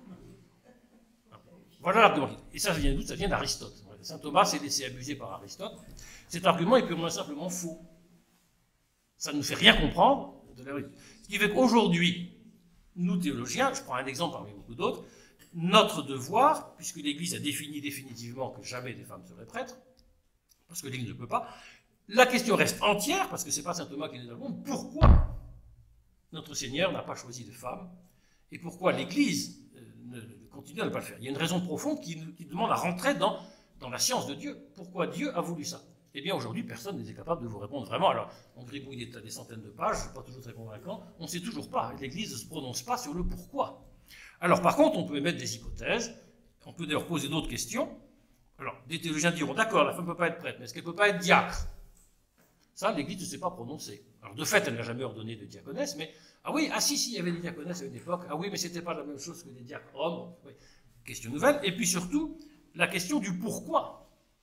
Voilà l'argument. Et ça, ça vient d'où? Ça vient d'Aristote. Saint Thomas s'est laissé abuser par Aristote. Cet argument est purement et simplement faux. Ça ne nous fait rien comprendre de la vérité. Ce qui fait qu'aujourd'hui, nous théologiens, je prends un exemple parmi beaucoup d'autres, notre devoir, puisque l'Église a défini définitivement que jamais des femmes seraient prêtres, parce que l'Église ne peut pas, la question reste entière, parce que ce n'est pas saint Thomas qui est dans le monde, pourquoi notre Seigneur n'a pas choisi de femmes, et pourquoi l'Église ne, continue à ne pas le faire. Il y a une raison profonde qui, qui demande à rentrer dans, dans la science de Dieu. Pourquoi Dieu a voulu ça? Eh bien, aujourd'hui, personne n'est capable de vous répondre vraiment. Alors, on gribouille des, des centaines de pages, c'est pas toujours très convaincant, on ne sait toujours pas. L'Église ne se prononce pas sur le pourquoi. Alors, par contre, on peut émettre des hypothèses, on peut d'ailleurs poser d'autres questions. Alors, des théologiens diront, d'accord, la femme ne peut pas être prêtre, mais est-ce qu'elle ne peut pas être diacre? Ça, l'Église ne s'est pas prononcée. Alors, de fait, elle n'a jamais ordonné de diaconesse, mais, ah oui, ah si, si, il y avait des diaconesses à une époque, ah oui, mais c'était pas la même chose que des diacres hommes. Oui. Question nouvelle. Et puis surtout, la question du pourquoi.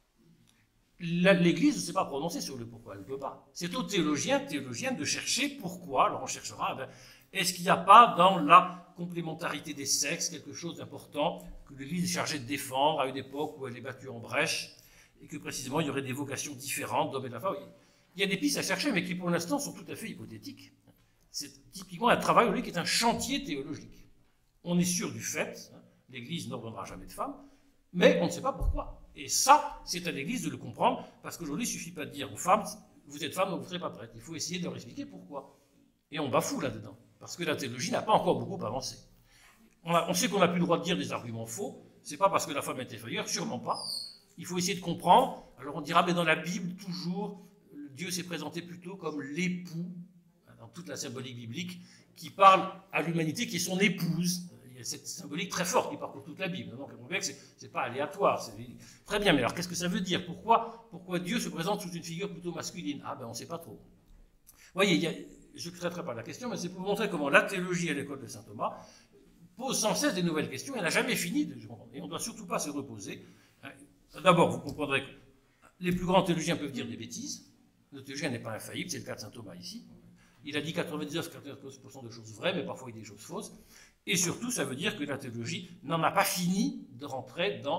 L'Église ne s'est pas prononcée sur le pourquoi, elle ne peut pas. C'est aux théologiens, théologiennes de chercher pourquoi. Alors, on cherchera, ben, est-ce qu'il n'y a pas dans la complémentarité des sexes quelque chose d'important que l'Église est chargée de défendre à une époque où elle est battue en brèche, et que précisément il y aurait des vocations différentes d'hommes et de la femme. Il y a des pistes à chercher, mais qui pour l'instant sont tout à fait hypothétiques. C'est typiquement un travail qui est un chantier théologique. On est sûr du fait, hein, l'Église n'ordonnera jamais de femmes, mais on ne sait pas pourquoi. Et ça, c'est à l'Église de le comprendre, parce qu'aujourd'hui, il ne suffit pas de dire aux femmes, vous êtes femme, donc vous ne serez pas prête. Il faut essayer de leur expliquer pourquoi. Et on bafoue là-dedans, parce que la théologie n'a pas encore beaucoup avancé. On, a, on sait qu'on n'a plus le droit de dire des arguments faux, c'est pas parce que la femme est inférieure, sûrement pas. Il faut essayer de comprendre. Alors on dira, mais dans la Bible, toujours, Dieu s'est présenté plutôt comme l'époux, dans toute la symbolique biblique, qui parle à l'humanité qui est son épouse. Il y a cette symbolique très forte qui parcourt toute la Bible. Donc on voit que ce n'est pas aléatoire. Très bien, mais alors qu'est-ce que ça veut dire? Pourquoi, pourquoi Dieu se présente sous une figure plutôt masculine? Ah ben on ne sait pas trop. Vous voyez, il y a, je ne traiterai pas la question, mais c'est pour vous montrer comment la théologie à l'école de saint Thomas pose sans cesse des nouvelles questions. Elle n'a jamais fini de répondre. Et on ne doit surtout pas se reposer. D'abord, vous comprendrez que les plus grands théologiens peuvent dire des bêtises. Le théologien n'est pas infaillible, c'est le cas de saint Thomas ici. Il a dit quatre-vingt-dix-neuf à quatre-vingt-dix pour cent de choses vraies, mais parfois il dit des choses fausses. Et surtout, ça veut dire que la théologie n'en a pas fini de rentrer dans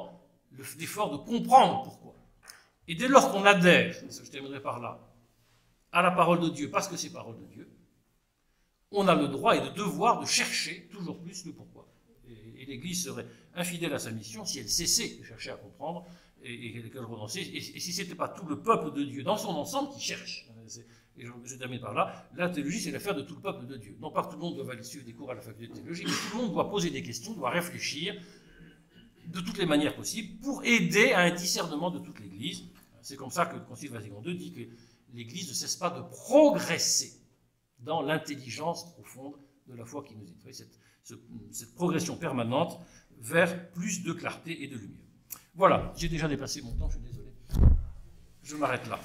l'effort de comprendre pourquoi. Et dès lors qu'on adhère, je terminerai par là, à la parole de Dieu, parce que c'est parole de Dieu, on a le droit et le devoir de chercher toujours plus le pourquoi. Et, et l'Église serait infidèle à sa mission si elle cessait de chercher à comprendre et, et qu'elle renonçait, et, et si ce n'était pas tout le peuple de Dieu dans son ensemble qui cherche. Et je, je termine par là, la théologie c'est l'affaire de tout le peuple de Dieu. Non pas que tout le monde doit aller suivre des cours à la faculté de théologie, mais tout le monde doit poser des questions, doit réfléchir de toutes les manières possibles pour aider à un discernement de toute l'Église. C'est comme ça que le Concile Vatican deux dit que l'Église ne cesse pas de progresser dans l'intelligence profonde de la foi qui nous est. Cette, ce, cette progression permanente vers plus de clarté et de lumière. Voilà, j'ai déjà dépassé mon temps, je suis désolé. Je m'arrête là.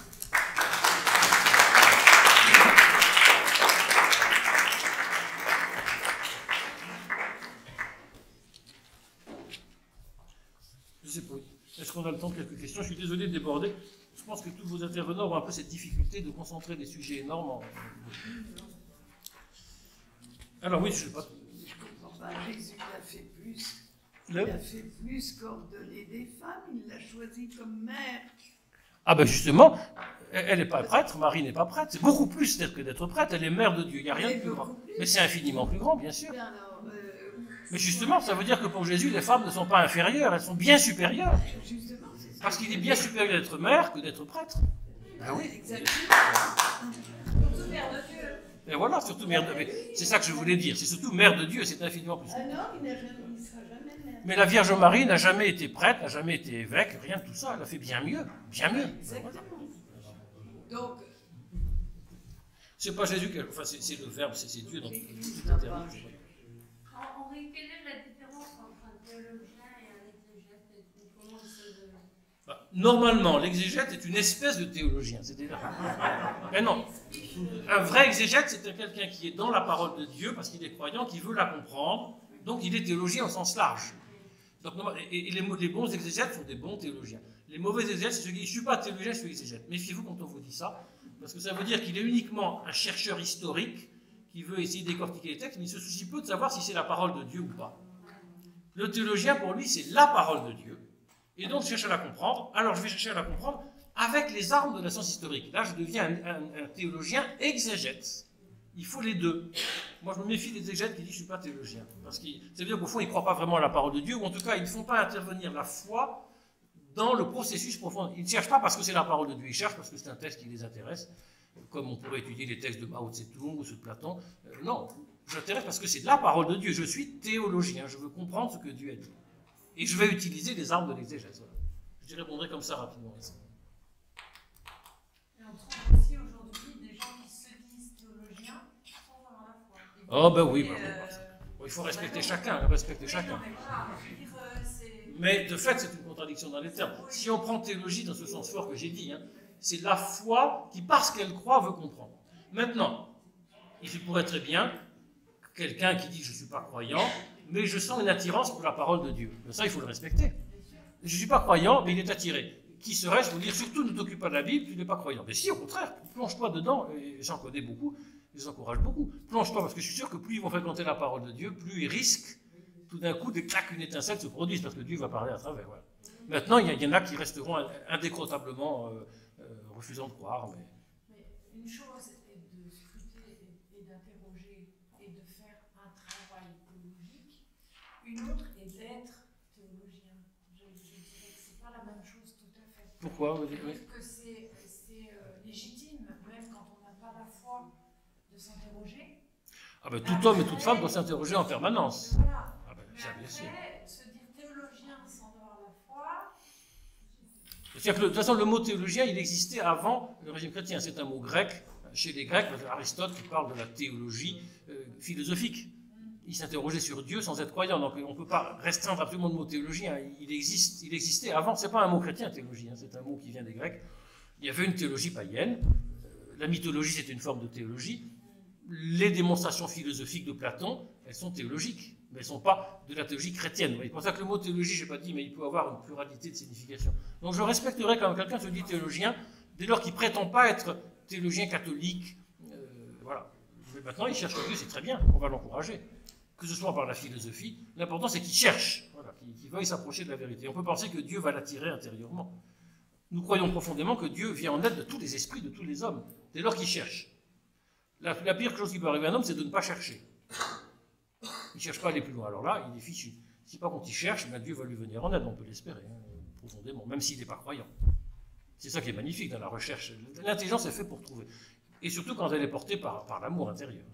Je sais pas. Est-ce qu'on a le temps de quelques questions? Je suis désolé de déborder. Je pense que tous vos intervenants ont un peu cette difficulté de concentrer des sujets énormes en... Alors oui, je ne sais pas. Je comprends pas. Jésus l'a fait plus. Il Le... a fait plus qu'ordonner des femmes. Il l'a choisie comme mère. Ah ben justement, elle n'est pas prêtre, Marie n'est pas prêtre. C'est beaucoup plus que d'être prêtre. Elle est mère de Dieu. Il n'y a rien de plus grand. Mais c'est infiniment plus grand, bien sûr. Alors, euh, Mais justement, ça veut dire que pour Jésus, les femmes ne sont pas inférieures, elles sont bien supérieures. justement, c'est ça. Parce qu'il est bien supérieur d'être mère que d'être prêtre. Ah oui. Exactement. Surtout mère de Dieu. Et voilà, surtout mère de Dieu. C'est ça que je voulais dire. C'est surtout mère de Dieu, c'est infiniment plus. Ah non, il ne sera jamais mère. Mais la Vierge Marie n'a jamais été prêtre, n'a jamais été évêque, rien de tout ça. Elle a fait bien mieux, bien mieux. Exactement. Donc, C'est pas Jésus, qui a... enfin c'est le Verbe, c'est Dieu dans tout l'Église tout n'a interdit. pas- Henri, quelle est la différence entre un théologien et un exégète et comment ils se... Bah, normalement, l'exégète est une espèce de théologien. C'est-à-dire... Mais non, un vrai exégète, c'est quelqu'un qui est dans la parole de Dieu parce qu'il est croyant, qui veut la comprendre, donc il est théologien au sens large. Donc, et et les, les bons exégètes sont des bons théologiens. Les mauvais exégètes, c'est ceux qui disent « je ne suis pas théologien, je suis exégète ». Méfiez-vous quand on vous dit ça, parce que ça veut dire qu'il est uniquement un chercheur historique qui veut essayer de décortiquer les textes, mais il se soucie peu de savoir si c'est la parole de Dieu ou pas. Le théologien, pour lui, c'est la parole de Dieu, et donc je cherche à la comprendre. Alors je vais chercher à la comprendre avec les armes de la science historique. Là, je deviens un, un, un théologien exégète. Il faut les deux. Moi, je me méfie des exégètes qui disent « je ne suis pas théologien ». Parce que ça veut dire qu'au fond, ils ne croient pas vraiment à la parole de Dieu, ou en tout cas, ils ne font pas intervenir la foi dans le processus profond. Ils ne cherchent pas parce que c'est la parole de Dieu, ils cherchent parce que c'est un texte qui les intéresse, comme on pourrait étudier les textes de Mao Tse-tung ou ceux de Platon. Euh, non, j'intéresse parce que c'est la parole de Dieu. Je suis théologien, je veux comprendre ce que Dieu a dit. Et je vais utiliser les armes de l'exégèse. Voilà. Je répondrai comme ça rapidement. Et on trouve aussi aujourd'hui des gens qui se disent théologiens sans avoir la foi. Et Oh ben oui, ben, euh, bon, il faut respecter chacun, respecter oui, chacun. non, mais voilà, je veux dire, euh, c'est... Mais de fait, c'est une contradiction dans les termes. Si on prend théologie dans ce sens fort que j'ai dit, hein, c'est la foi qui, parce qu'elle croit, veut comprendre. Maintenant, il pourrait très bien quelqu'un qui dit « je ne suis pas croyant, mais je sens une attirance pour la parole de Dieu ». Ça, il faut le respecter. Je ne suis pas croyant, mais il est attiré. Qui serait-je pour dire « surtout ne t'occupe pas de la Bible, tu n'es pas croyant ». Mais si, au contraire, plonge-toi dedans, et j'en connais beaucoup, je les encourage beaucoup. Plonge-toi, parce que je suis sûr que plus ils vont fréquenter la parole de Dieu, plus ils risquent tout d'un coup, des claques, une étincelle se produisent parce que Dieu va parler à travers. Voilà. Maintenant, il y, y en a qui resteront indécrotablement euh, euh, refusant de croire. Mais... mais une chose est de scruter et, et d'interroger et de faire un travail théologique. Une autre est d'être théologien. Je, je dirais que ce n'est pas la même chose tout à fait. Pourquoi vous dites, oui. Parce que c'est euh, légitime, même quand on n'a pas la foi, de s'interroger. Ah ben, tout homme et toute femme doivent s'interroger en permanence. Voilà. Ah ben, Mais ça, bien sûr. après, se dire théologien sans avoir la foi... C'est-à-dire que, de toute façon, le mot théologien, il existait avant le régime chrétien. C'est un mot grec. Chez les Grecs, Aristote qui parle de la théologie euh, philosophique. Il s'interrogeait sur Dieu sans être croyant. Donc on ne peut pas restreindre absolument le mot théologien. Il, existe, il existait avant. Ce n'est pas un mot chrétien, théologie. Hein, c'est un mot qui vient des Grecs. Il y avait une théologie païenne. Euh, la mythologie, c'est une forme de théologie. Les démonstrations philosophiques de Platon, elles sont théologiques, mais elles ne sont pas de la théologie chrétienne. C'est pour ça que le mot théologie, je n'ai pas dit, mais il peut avoir une pluralité de significations. Donc je respecterais quand quelqu'un se dit théologien, dès lors qu'il ne prétend pas être théologien catholique. Euh, voilà. Mais maintenant, il cherche Dieu, c'est très bien, on va l'encourager. que ce soit par la philosophie, l'important c'est qu'il cherche, voilà, qu'il qu'il veuille s'approcher de la vérité. On peut penser que Dieu va l'attirer intérieurement. Nous croyons profondément que Dieu vient en aide de tous les esprits, de tous les hommes, dès lors qu'il cherche. La, la pire chose qui peut arriver à un homme, c'est de ne pas chercher. Il ne cherche pas à aller plus loin. Alors là, il est fichu. Si par contre il cherche, ben Dieu va lui venir en aide, on peut l'espérer, hein, profondément, même s'il n'est pas croyant. C'est ça qui est magnifique dans la recherche. L'intelligence est faite pour trouver. Et surtout quand elle est portée par, par l'amour intérieur.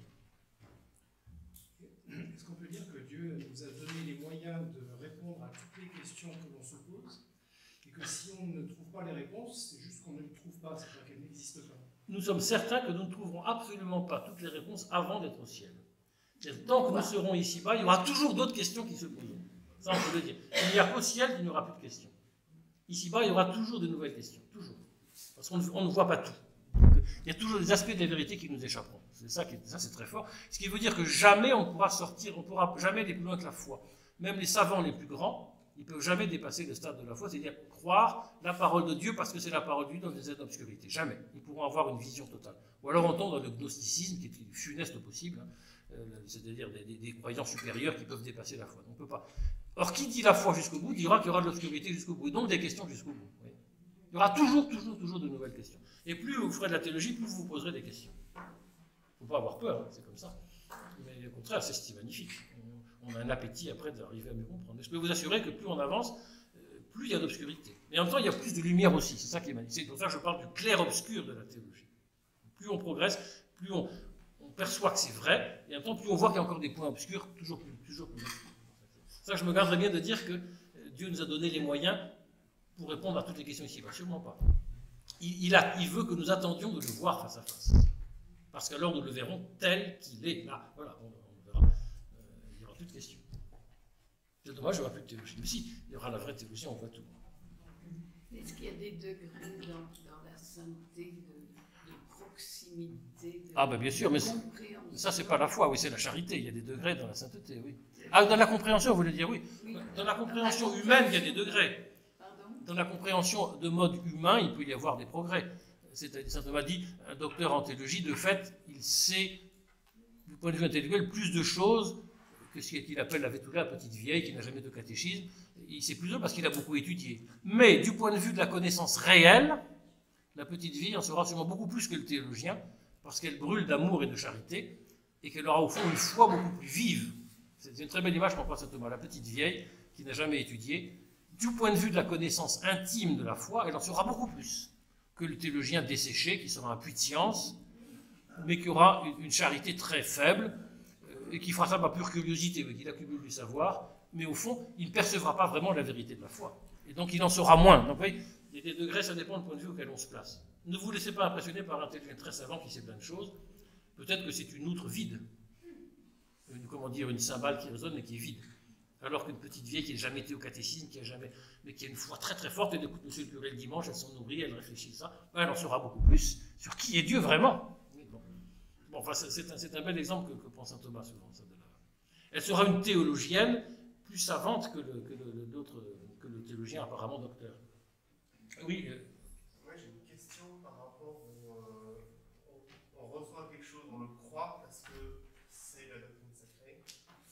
Est-ce qu'on peut dire que Dieu nous a donné les moyens de répondre à toutes les questions que l'on se pose, et que si on ne trouve pas les réponses, c'est juste qu'on ne les trouve pas, c'est pas qu'elles n'existent pas? Nous sommes certains que nous ne trouverons absolument pas toutes les réponses avant d'être au ciel. Tant que nous serons ici-bas, il y aura toujours d'autres questions qui se poseront. Ça, on peut le dire. Il n'y a qu'au ciel qu'il n'y aura plus de questions. Ici-bas, il y aura toujours de nouvelles questions. Toujours. Parce qu'on ne, on ne voit pas tout. Donc, il y a toujours des aspects de la vérité qui nous échapperont. C'est ça, qui, ça c'est très fort. Ce qui veut dire que jamais on pourra sortir, on ne pourra jamais aller plus loin que la foi. Même les savants les plus grands, ils ne peuvent jamais dépasser le stade de la foi, c'est-à-dire croire la parole de Dieu parce que c'est la parole de Dieu dans des aides d'obscurité. Jamais. Ils pourront avoir une vision totale. Ou alors on tombe dans le gnosticisme, qui est le funeste possible, hein, euh, c'est-à-dire des, des, des croyants supérieurs qui peuvent dépasser la foi. On ne peut pas. Or, qui dit la foi jusqu'au bout, dira qu'il y aura de l'obscurité jusqu'au bout, et donc des questions jusqu'au bout. Oui. Il y aura toujours, toujours, toujours de nouvelles questions. Et plus vous ferez de la théologie, plus vous vous poserez des questions. Il ne faut pas avoir peur, hein, c'est comme ça. Mais au contraire, c'est magnifique. On, on a un appétit après d'arriver à mieux comprendre. Je peux vous assurer que plus on avance, plus il y a d'obscurité. Mais en même temps, il y a plus de lumière aussi. C'est ça qui est magnifique. C'est pour ça que je parle du clair-obscur de la théologie. Plus on progresse, plus on, on perçoit que c'est vrai, et en même temps, plus on voit qu'il y a encore des points obscurs, toujours plus, toujours plus obscurs. Ça, je me garderais bien de dire que Dieu nous a donné les moyens pour répondre à toutes les questions ici. Absolument pas. Il, il, a, il veut que nous attendions de le voir face à face. Parce qu'alors nous le verrons tel qu'il est. Là, voilà, on, on le verra. Euh, il n'y aura plus de questions. C'est dommage, il n'y aura plus de théologie. Mais si, il y aura la vraie théologie, on voit tout. Est-ce qu'il y a des degrés dans, dans la sainteté de, de proximité, de, ah ben bien sûr, mais compréhension? Ça, c'est pas la foi, oui, c'est la charité. Il y a des degrés dans la sainteté, oui. Ah, dans la compréhension, vous voulez dire, oui. Oui. Dans la compréhension humaine, il y a des degrés. Pardon? Dans la compréhension de mode humain, il peut y avoir des progrès. C'est-à-dire, saint Thomas dit, un docteur en théologie, de fait, il sait, du point de vue intellectuel, plus de choses que ce qu'il appelle la Vétoula, la petite vieille, qui n'a jamais de catéchisme. Il sait plus d'eux parce qu'il a beaucoup étudié. Mais, du point de vue de la connaissance réelle, la petite vieille en saura sûrement beaucoup plus que le théologien, parce qu'elle brûle d'amour et de charité, et qu'elle aura au fond une foi beaucoup plus vive. C'est une très belle image qu'on pense à Thomas, la petite vieille qui n'a jamais étudié. Du point de vue de la connaissance intime de la foi, elle en saura beaucoup plus que le théologien desséché, qui sera un puits de science, mais qui aura une charité très faible, et qui fera ça par pure curiosité, mais qu'il accumule du savoir, mais au fond, il ne percevra pas vraiment la vérité de la foi. Et donc, il en saura moins. Donc, vous voyez, il y a des degrés, ça dépend du point de vue auquel on se place. Ne vous laissez pas impressionner par un théologien très savant qui sait plein de choses. Peut-être que c'est une outre vide. Une, comment dire, une cymbale qui résonne, mais qui est vide. Alors qu'une petite vieille qui n'a jamais été au catéchisme, qui a jamais, mais qui a une foi très très forte, elle écoute monsieur le curé le dimanche, elle s'en nourrit, elle réfléchit ça, ben, elle en saura beaucoup plus sur qui est Dieu vraiment. Bon, bon enfin, c'est un, un bel exemple que, que prend saint Thomas souvent. Ça, de la... Elle sera une théologienne plus savante que le, que le, que le théologien apparemment docteur. Oui. Euh... Moi j'ai une question par rapport au... Euh, on, on reçoit quelque chose, on le croit parce que c'est la doctrine sacrée.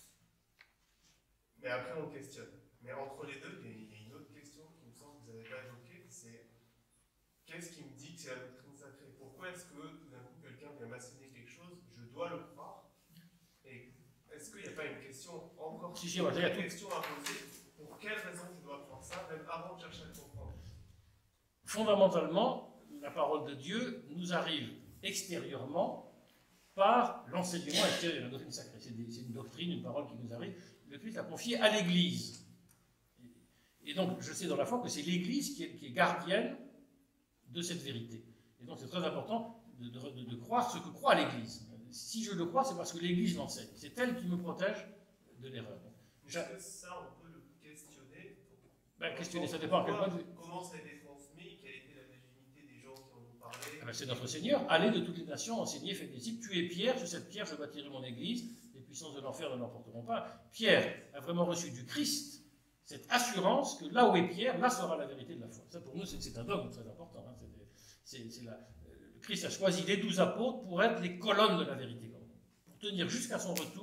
Mais après on questionne. Mais entre les deux, il y, il y a une autre question qui me semble que vous n'avez pas évoquée, c'est qu'est-ce qui me dit que c'est la doctrine sacrée? Pourquoi est-ce que tout d'un coup quelqu'un vient m'asséner quelque chose, je dois le croire? Et est-ce qu'il n'y a pas une question encore si, si, ouais, une tout... question à poser? Pour quelle raison je dois croire ça, même avant de chercher à le comprendre? Fondamentalement, la parole de Dieu nous arrive extérieurement par l'enseignement extérieur de la doctrine sacrée. C'est une doctrine, une parole qui nous arrive. Le Christ l'a confiée à l'Église. Et donc, je sais dans la foi que c'est l'Église qui est, qui est gardienne de cette vérité. Et donc, c'est très important de, de, de croire ce que croit l'Église. Si je le crois, c'est parce que l'Église l'enseigne. C'est elle qui me protège de l'erreur. Est-ce que ça, on peut le questionner? Ben, questionner, ça dépend à quel point de vue. Comment ça a été transmis? Quelle était la légitimité des gens qui en ont parlé? Ah ben, c'est notre Seigneur. Allez de toutes les nations, enseignez, faites des disciples. Tu es Pierre, sur cette pierre, je bâtirai mon Église. Les puissances de l'enfer ne l'emporteront pas. Pierre a vraiment reçu du Christ cette assurance que là où est Pierre, là sera la vérité de la foi. Ça, pour nous, c'est un dogme très important. Hein. C'est, c'est la, le Christ a choisi les douze apôtres pour être les colonnes de la vérité. Pour tenir jusqu'à son retour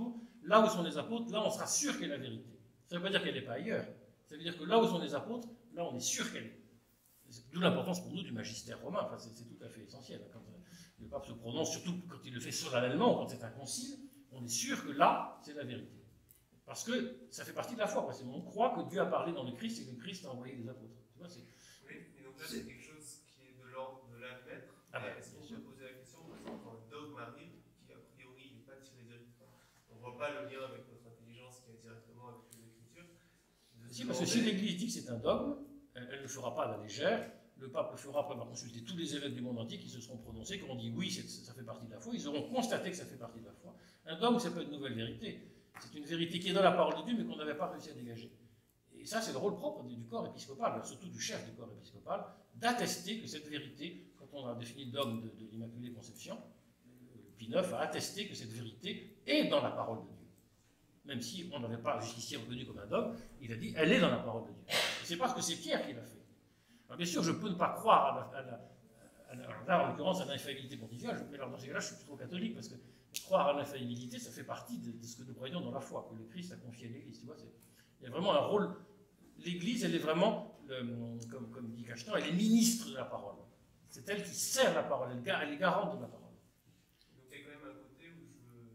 là où sont les apôtres, là on sera sûr qu'elle est la vérité. Ça ne veut pas dire qu'elle n'est pas ailleurs. Ça veut dire que là où sont les apôtres, là on est sûr qu'elle est. D'où l'importance pour nous du magistère romain, enfin, c'est tout à fait essentiel. Quand le pape se prononce, surtout quand il le fait solennellement, quand c'est un concile, on est sûr que là, c'est la vérité. Parce que ça fait partie de la foi. Parce qu'on croit que Dieu a parlé dans le Christ et que le Christ a envoyé des apôtres. Tu vois, oui, mais donc là, c'est quelque chose qui est de l'ordre de l'admettre. Ah ben, est-ce qu'on peut poser la question, par exemple, quand un dogme arrive, qui a priori n'est pas tiré de... On ne voit pas le lien avec notre intelligence qui est directement avec les Écritures. Si, parce que si l'Église dit que c'est un dogme, elle ne le fera pas à la légère. Le pape le fera après avoir consulté tous les évêques du monde entier qui se seront prononcés, qui ont dit oui, ça fait partie de la foi. Ils auront constaté que ça fait partie de la foi. Un dogme, c'est pas une nouvelle vérité. C'est une vérité qui est dans la parole de Dieu, mais qu'on n'avait pas réussi à dégager. Et ça, c'est le rôle propre du corps épiscopal, surtout du chef du corps épiscopal, d'attester que cette vérité, quand on a défini le dogme de, de l'Immaculée Conception, Pie neuf a attesté que cette vérité est dans la parole de Dieu. Même si on n'avait pas jusqu'ici reconnu comme un dogme, il a dit elle est dans la parole de Dieu. Et c'est parce que c'est Pierre qui l'a fait. Alors bien sûr, je peux ne pas croire à la, à la, à la, là, en l'occurrence, à l'infaillibilité pontificale, mais alors dans ces cas-là, je suis plutôt catholique, parce que croire à l'infaillibilité, ça fait partie de, de ce que nous croyons dans la foi, que le Christ a confié à l'Église. Tu vois, il y a vraiment un rôle. L'Église, elle est vraiment, le, comme, comme dit Cachetan, elle est ministre de la parole. C'est elle qui sert la parole, elle, elle est garante de la parole. Donc il y a quand même un côté où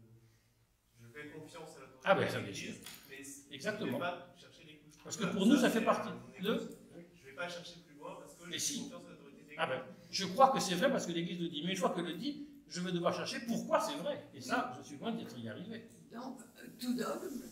je, je fais confiance à l'autorité. Ah ben ça, bien sûr. Mais exactement. Je ne vais pas chercher les couches. Parce que pour nous, ça fait partie de... Je ne vais pas chercher plus loin parce que mais j'ai si. confiance à l'autorité. Ah ben, je crois que c'est vrai parce que l'Église le dit. Mais une fois que le dit, je vais devoir chercher pourquoi c'est vrai. Et ça, je suis loin d'être y arrivé. Donc, tout dogme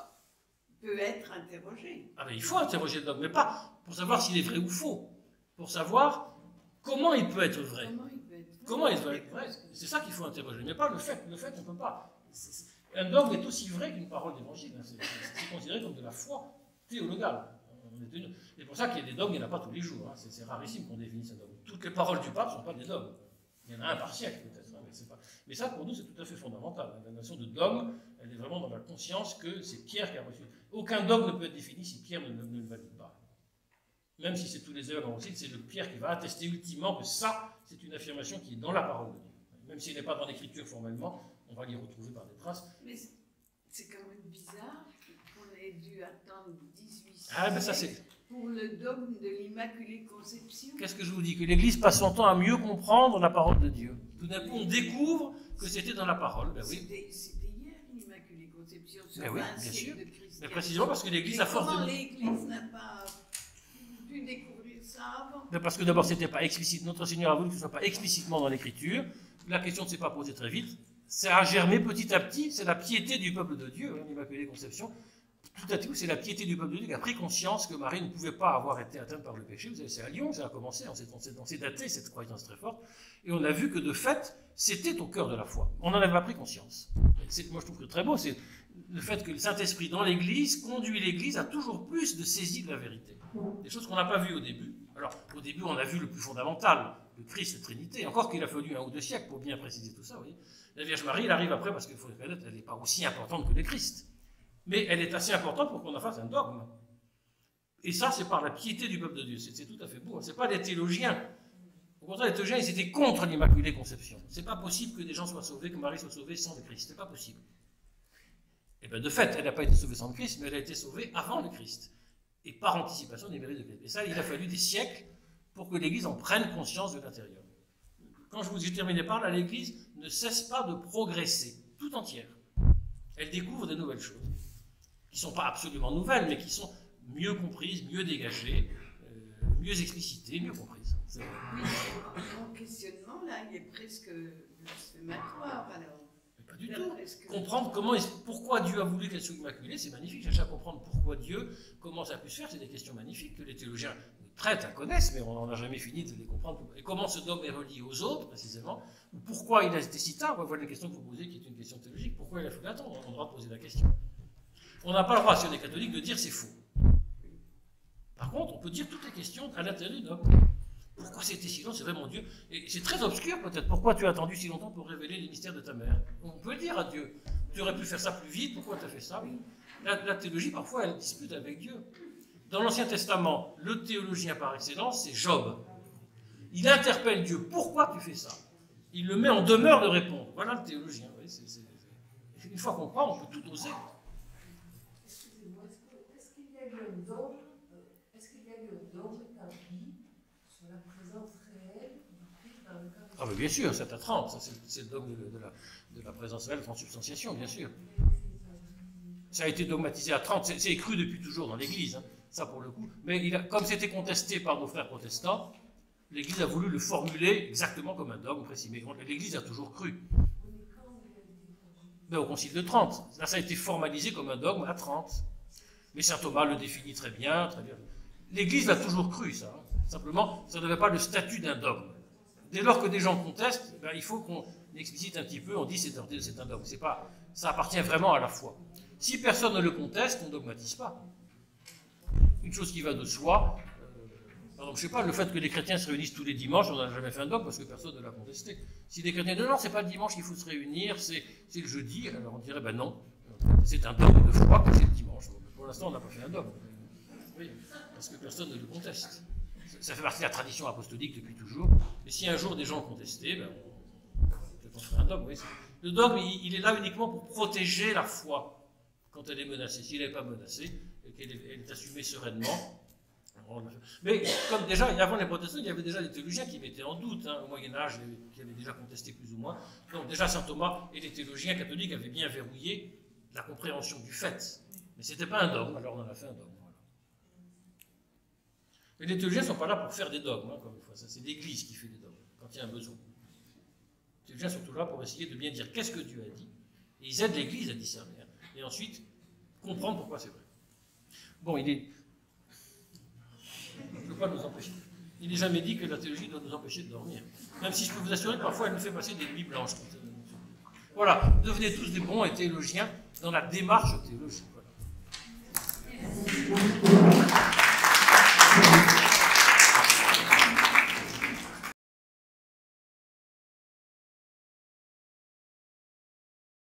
peut être interrogé. Ah ben, il faut interroger le dogme, mais pas pour savoir s'il est vrai ou faux. Pour savoir comment il peut être vrai. Comment il peut être vrai? Comment il peut être vrai? C'est ça qu'il faut interroger, mais pas le fait. Le fait, on ne peut pas. Un dogme est aussi vrai qu'une parole d'évangile. C'est considéré comme de la foi théologale. C'est pour ça qu'il y a des dogmes, il n'y en a pas tous les jours. Hein. C'est rarissime qu'on définisse un dogme. Toutes les paroles du pape ne sont pas des dogmes. Il y en a un par siècle peut-être, hein, mais, pas... mais ça pour nous c'est tout à fait fondamental. La notion de dogme, elle est vraiment dans la conscience que c'est Pierre qui a reçu. Aucun dogme ne peut être défini si Pierre ne, ne, ne le valide pas. Même si c'est tous les évêques en concile, c'est le Pierre qui va attester ultimement que ça, c'est une affirmation qui est dans la parole de Dieu. Même s'il n'est pas dans l'écriture formellement, on va l'y retrouver par des traces. Mais c'est quand même bizarre qu'on ait dû attendre dix-huit siècles ah, ben ça, c'est... pour le dogme de l'Immaculée Conception. Qu'est-ce que je vous dis? Que l'Église passe son temps à mieux comprendre la parole de Dieu. Tout d'un coup, on découvre que c'était dans la parole. Ben oui. C'était hier l'Immaculée Conception, sur ben oui, vingt bien sûr. siècles de christianisme. Mais précisément parce que l'Église, à force de... Comment l'Église n'a pas pu découvrir ça avant? Mais parce que d'abord, c'était pas explicite. Notre Seigneur a voulu que ce ne soit pas explicitement dans l'Écriture. La question ne s'est pas posée très vite. Ça a germé petit à petit. C'est la piété du peuple de Dieu, hein, l'Immaculée Conception. Tout à coup, c'est la piété du peuple de Dieu qui a pris conscience que Marie ne pouvait pas avoir été atteinte par le péché. Vous savez, c'est à Lyon que ça a commencé, on s'est daté cette croyance très forte. Et on a vu que de fait, c'était au cœur de la foi. On n'en avait pas pris conscience. Moi, je trouve que très beau, c'est le fait que le Saint-Esprit dans l'Église conduit l'Église à toujours plus de saisie de la vérité. Des choses qu'on n'a pas vues au début. Alors, au début, on a vu le plus fondamental, le Christ, la Trinité. Encore qu'il a fallu un ou deux siècles pour bien préciser tout ça. Vous voyez. La Vierge Marie, elle arrive après parce qu'il faut reconnaître, elle n'est pas aussi importante que le Christ. Mais elle est assez importante pour qu'on en fasse un dogme. Et ça, c'est par la piété du peuple de Dieu. C'est tout à fait beau. Ce n'est pas des théologiens. Au contraire, les théologiens, ils étaient contre l'Immaculée Conception. Ce n'est pas possible que des gens soient sauvés, que Marie soit sauvée sans le Christ. Ce n'est pas possible. Et bien, de fait, elle n'a pas été sauvée sans le Christ, mais elle a été sauvée avant le Christ. Et par anticipation des mérites de Christ. Et ça, il a fallu des siècles pour que l'Église en prenne conscience de l'intérieur. Quand je vous ai terminé par là, l'Église ne cesse pas de progresser, tout entière. Elle découvre de nouvelles choses, qui ne sont pas absolument nouvelles, mais qui sont mieux comprises, mieux dégagées, euh, mieux explicitées, mieux comprises. Oui, mon questionnement, là, il est presque blasphématoire, alors. Mais pas du tout. Comprendre comment, pourquoi Dieu a voulu qu'elle soit immaculée, c'est magnifique. Chercher à comprendre pourquoi Dieu, comment ça a pu se faire, c'est des questions magnifiques que les théologiens prêtent à connaître, mais on n'en a jamais fini de les comprendre. Et comment ce dogme est relié aux autres, précisément, ou pourquoi il a été si tard. Voilà une question que vous posez qui est une question théologique. Pourquoi il a fallu attendre? On a le droit de poser la question. On n'a pas le droit, si on est catholique, de dire c'est faux. Par contre, on peut dire toutes les questions à l'intérieur du dogme. Pourquoi c'était si long? C'est vraiment Dieu. Et c'est très obscur peut-être. Pourquoi tu as attendu si longtemps pour révéler les mystères de ta mère? On peut le dire à Dieu. Tu aurais pu faire ça plus vite, pourquoi tu as fait ça? la, la théologie, parfois, elle dispute avec Dieu. Dans l'Ancien Testament, le théologien par excellence, c'est Job. Il interpelle Dieu. Pourquoi tu fais ça? Il le met en demeure de répondre. Voilà le théologien. Oui, c'est, c'est, Une fois qu'on croit, on peut tout oser. Excusez-moi, est-ce qu'il y a eu un dogme, est-ce qu'il y a eu un dogme établi sur la présence réelle du Christ dans le cas de... Ah mais bien sûr, c'est à trente, ça, c'est le dogme de, de, la, de la présence réelle, transubstantiation, bien sûr. Ça a été dogmatisé à trente, c'est cru depuis toujours dans l'Église, hein, ça pour le coup. Mais il a, comme c'était contesté par nos frères protestants, l'Église a voulu le formuler exactement comme un dogme précis. Mais l'Église a toujours cru. Mais au Concile de Trente, là ça a été formalisé comme un dogme à trente. Mais saint Thomas le définit très bien, très bien. L'Église l'a toujours cru, ça. Hein. Simplement, ça n'avait pas le statut d'un dogme. Dès lors que des gens contestent, ben, il faut qu'on explicite un petit peu, on dit c'est un, un dogme. C'est pas, ça appartient vraiment à la foi. Si personne ne le conteste, on ne dogmatise pas. Une chose qui va de soi, euh, par exemple, je ne sais pas, le fait que les chrétiens se réunissent tous les dimanches, on n'a jamais fait un dogme parce que personne ne l'a contesté. Si les chrétiens disent non, c'est pas le dimanche qu'il faut se réunir, c'est le jeudi, alors on dirait ben non, c'est un dogme de foi que c'est le dimanche. Pour l'instant, on n'a pas fait un dogme. Oui, parce que personne ne le conteste. Ça fait partie de la tradition apostolique depuis toujours. Et si un jour des gens contestaient, ben on, on ferait un dogme. Oui. Le dogme, il, il est là uniquement pour protéger la foi quand elle est menacée. Si elle n'est pas menacée et qu'elle est, est assumée sereinement. Mais comme déjà, avant les protestants, il y avait déjà des théologiens qui mettaient en doute, hein, au Moyen-Âge, qui avaient déjà contesté plus ou moins. Donc déjà, saint Thomas et les théologiens catholiques avaient bien verrouillé la compréhension du fait. Mais ce n'était pas un dogme, alors on en a fait un dogme. Voilà. Mais les théologiens ne sont pas là pour faire des dogmes, hein, comme une fois. C'est l'Église qui fait des dogmes, quand il y a un besoin. Les théologiens sont toujours là pour essayer de bien dire qu'est-ce que Dieu a dit, et ils aident l'Église à discerner. Hein, et ensuite, comprendre pourquoi c'est vrai. Bon, il est... Je ne veux pas nous empêcher. Il n'est jamais dit que la théologie doit nous empêcher de dormir. Même si je peux vous assurer que parfois elle nous fait passer des nuits blanches. Voilà, devenez tous des bons théologiens dans la démarche théologique. Voilà.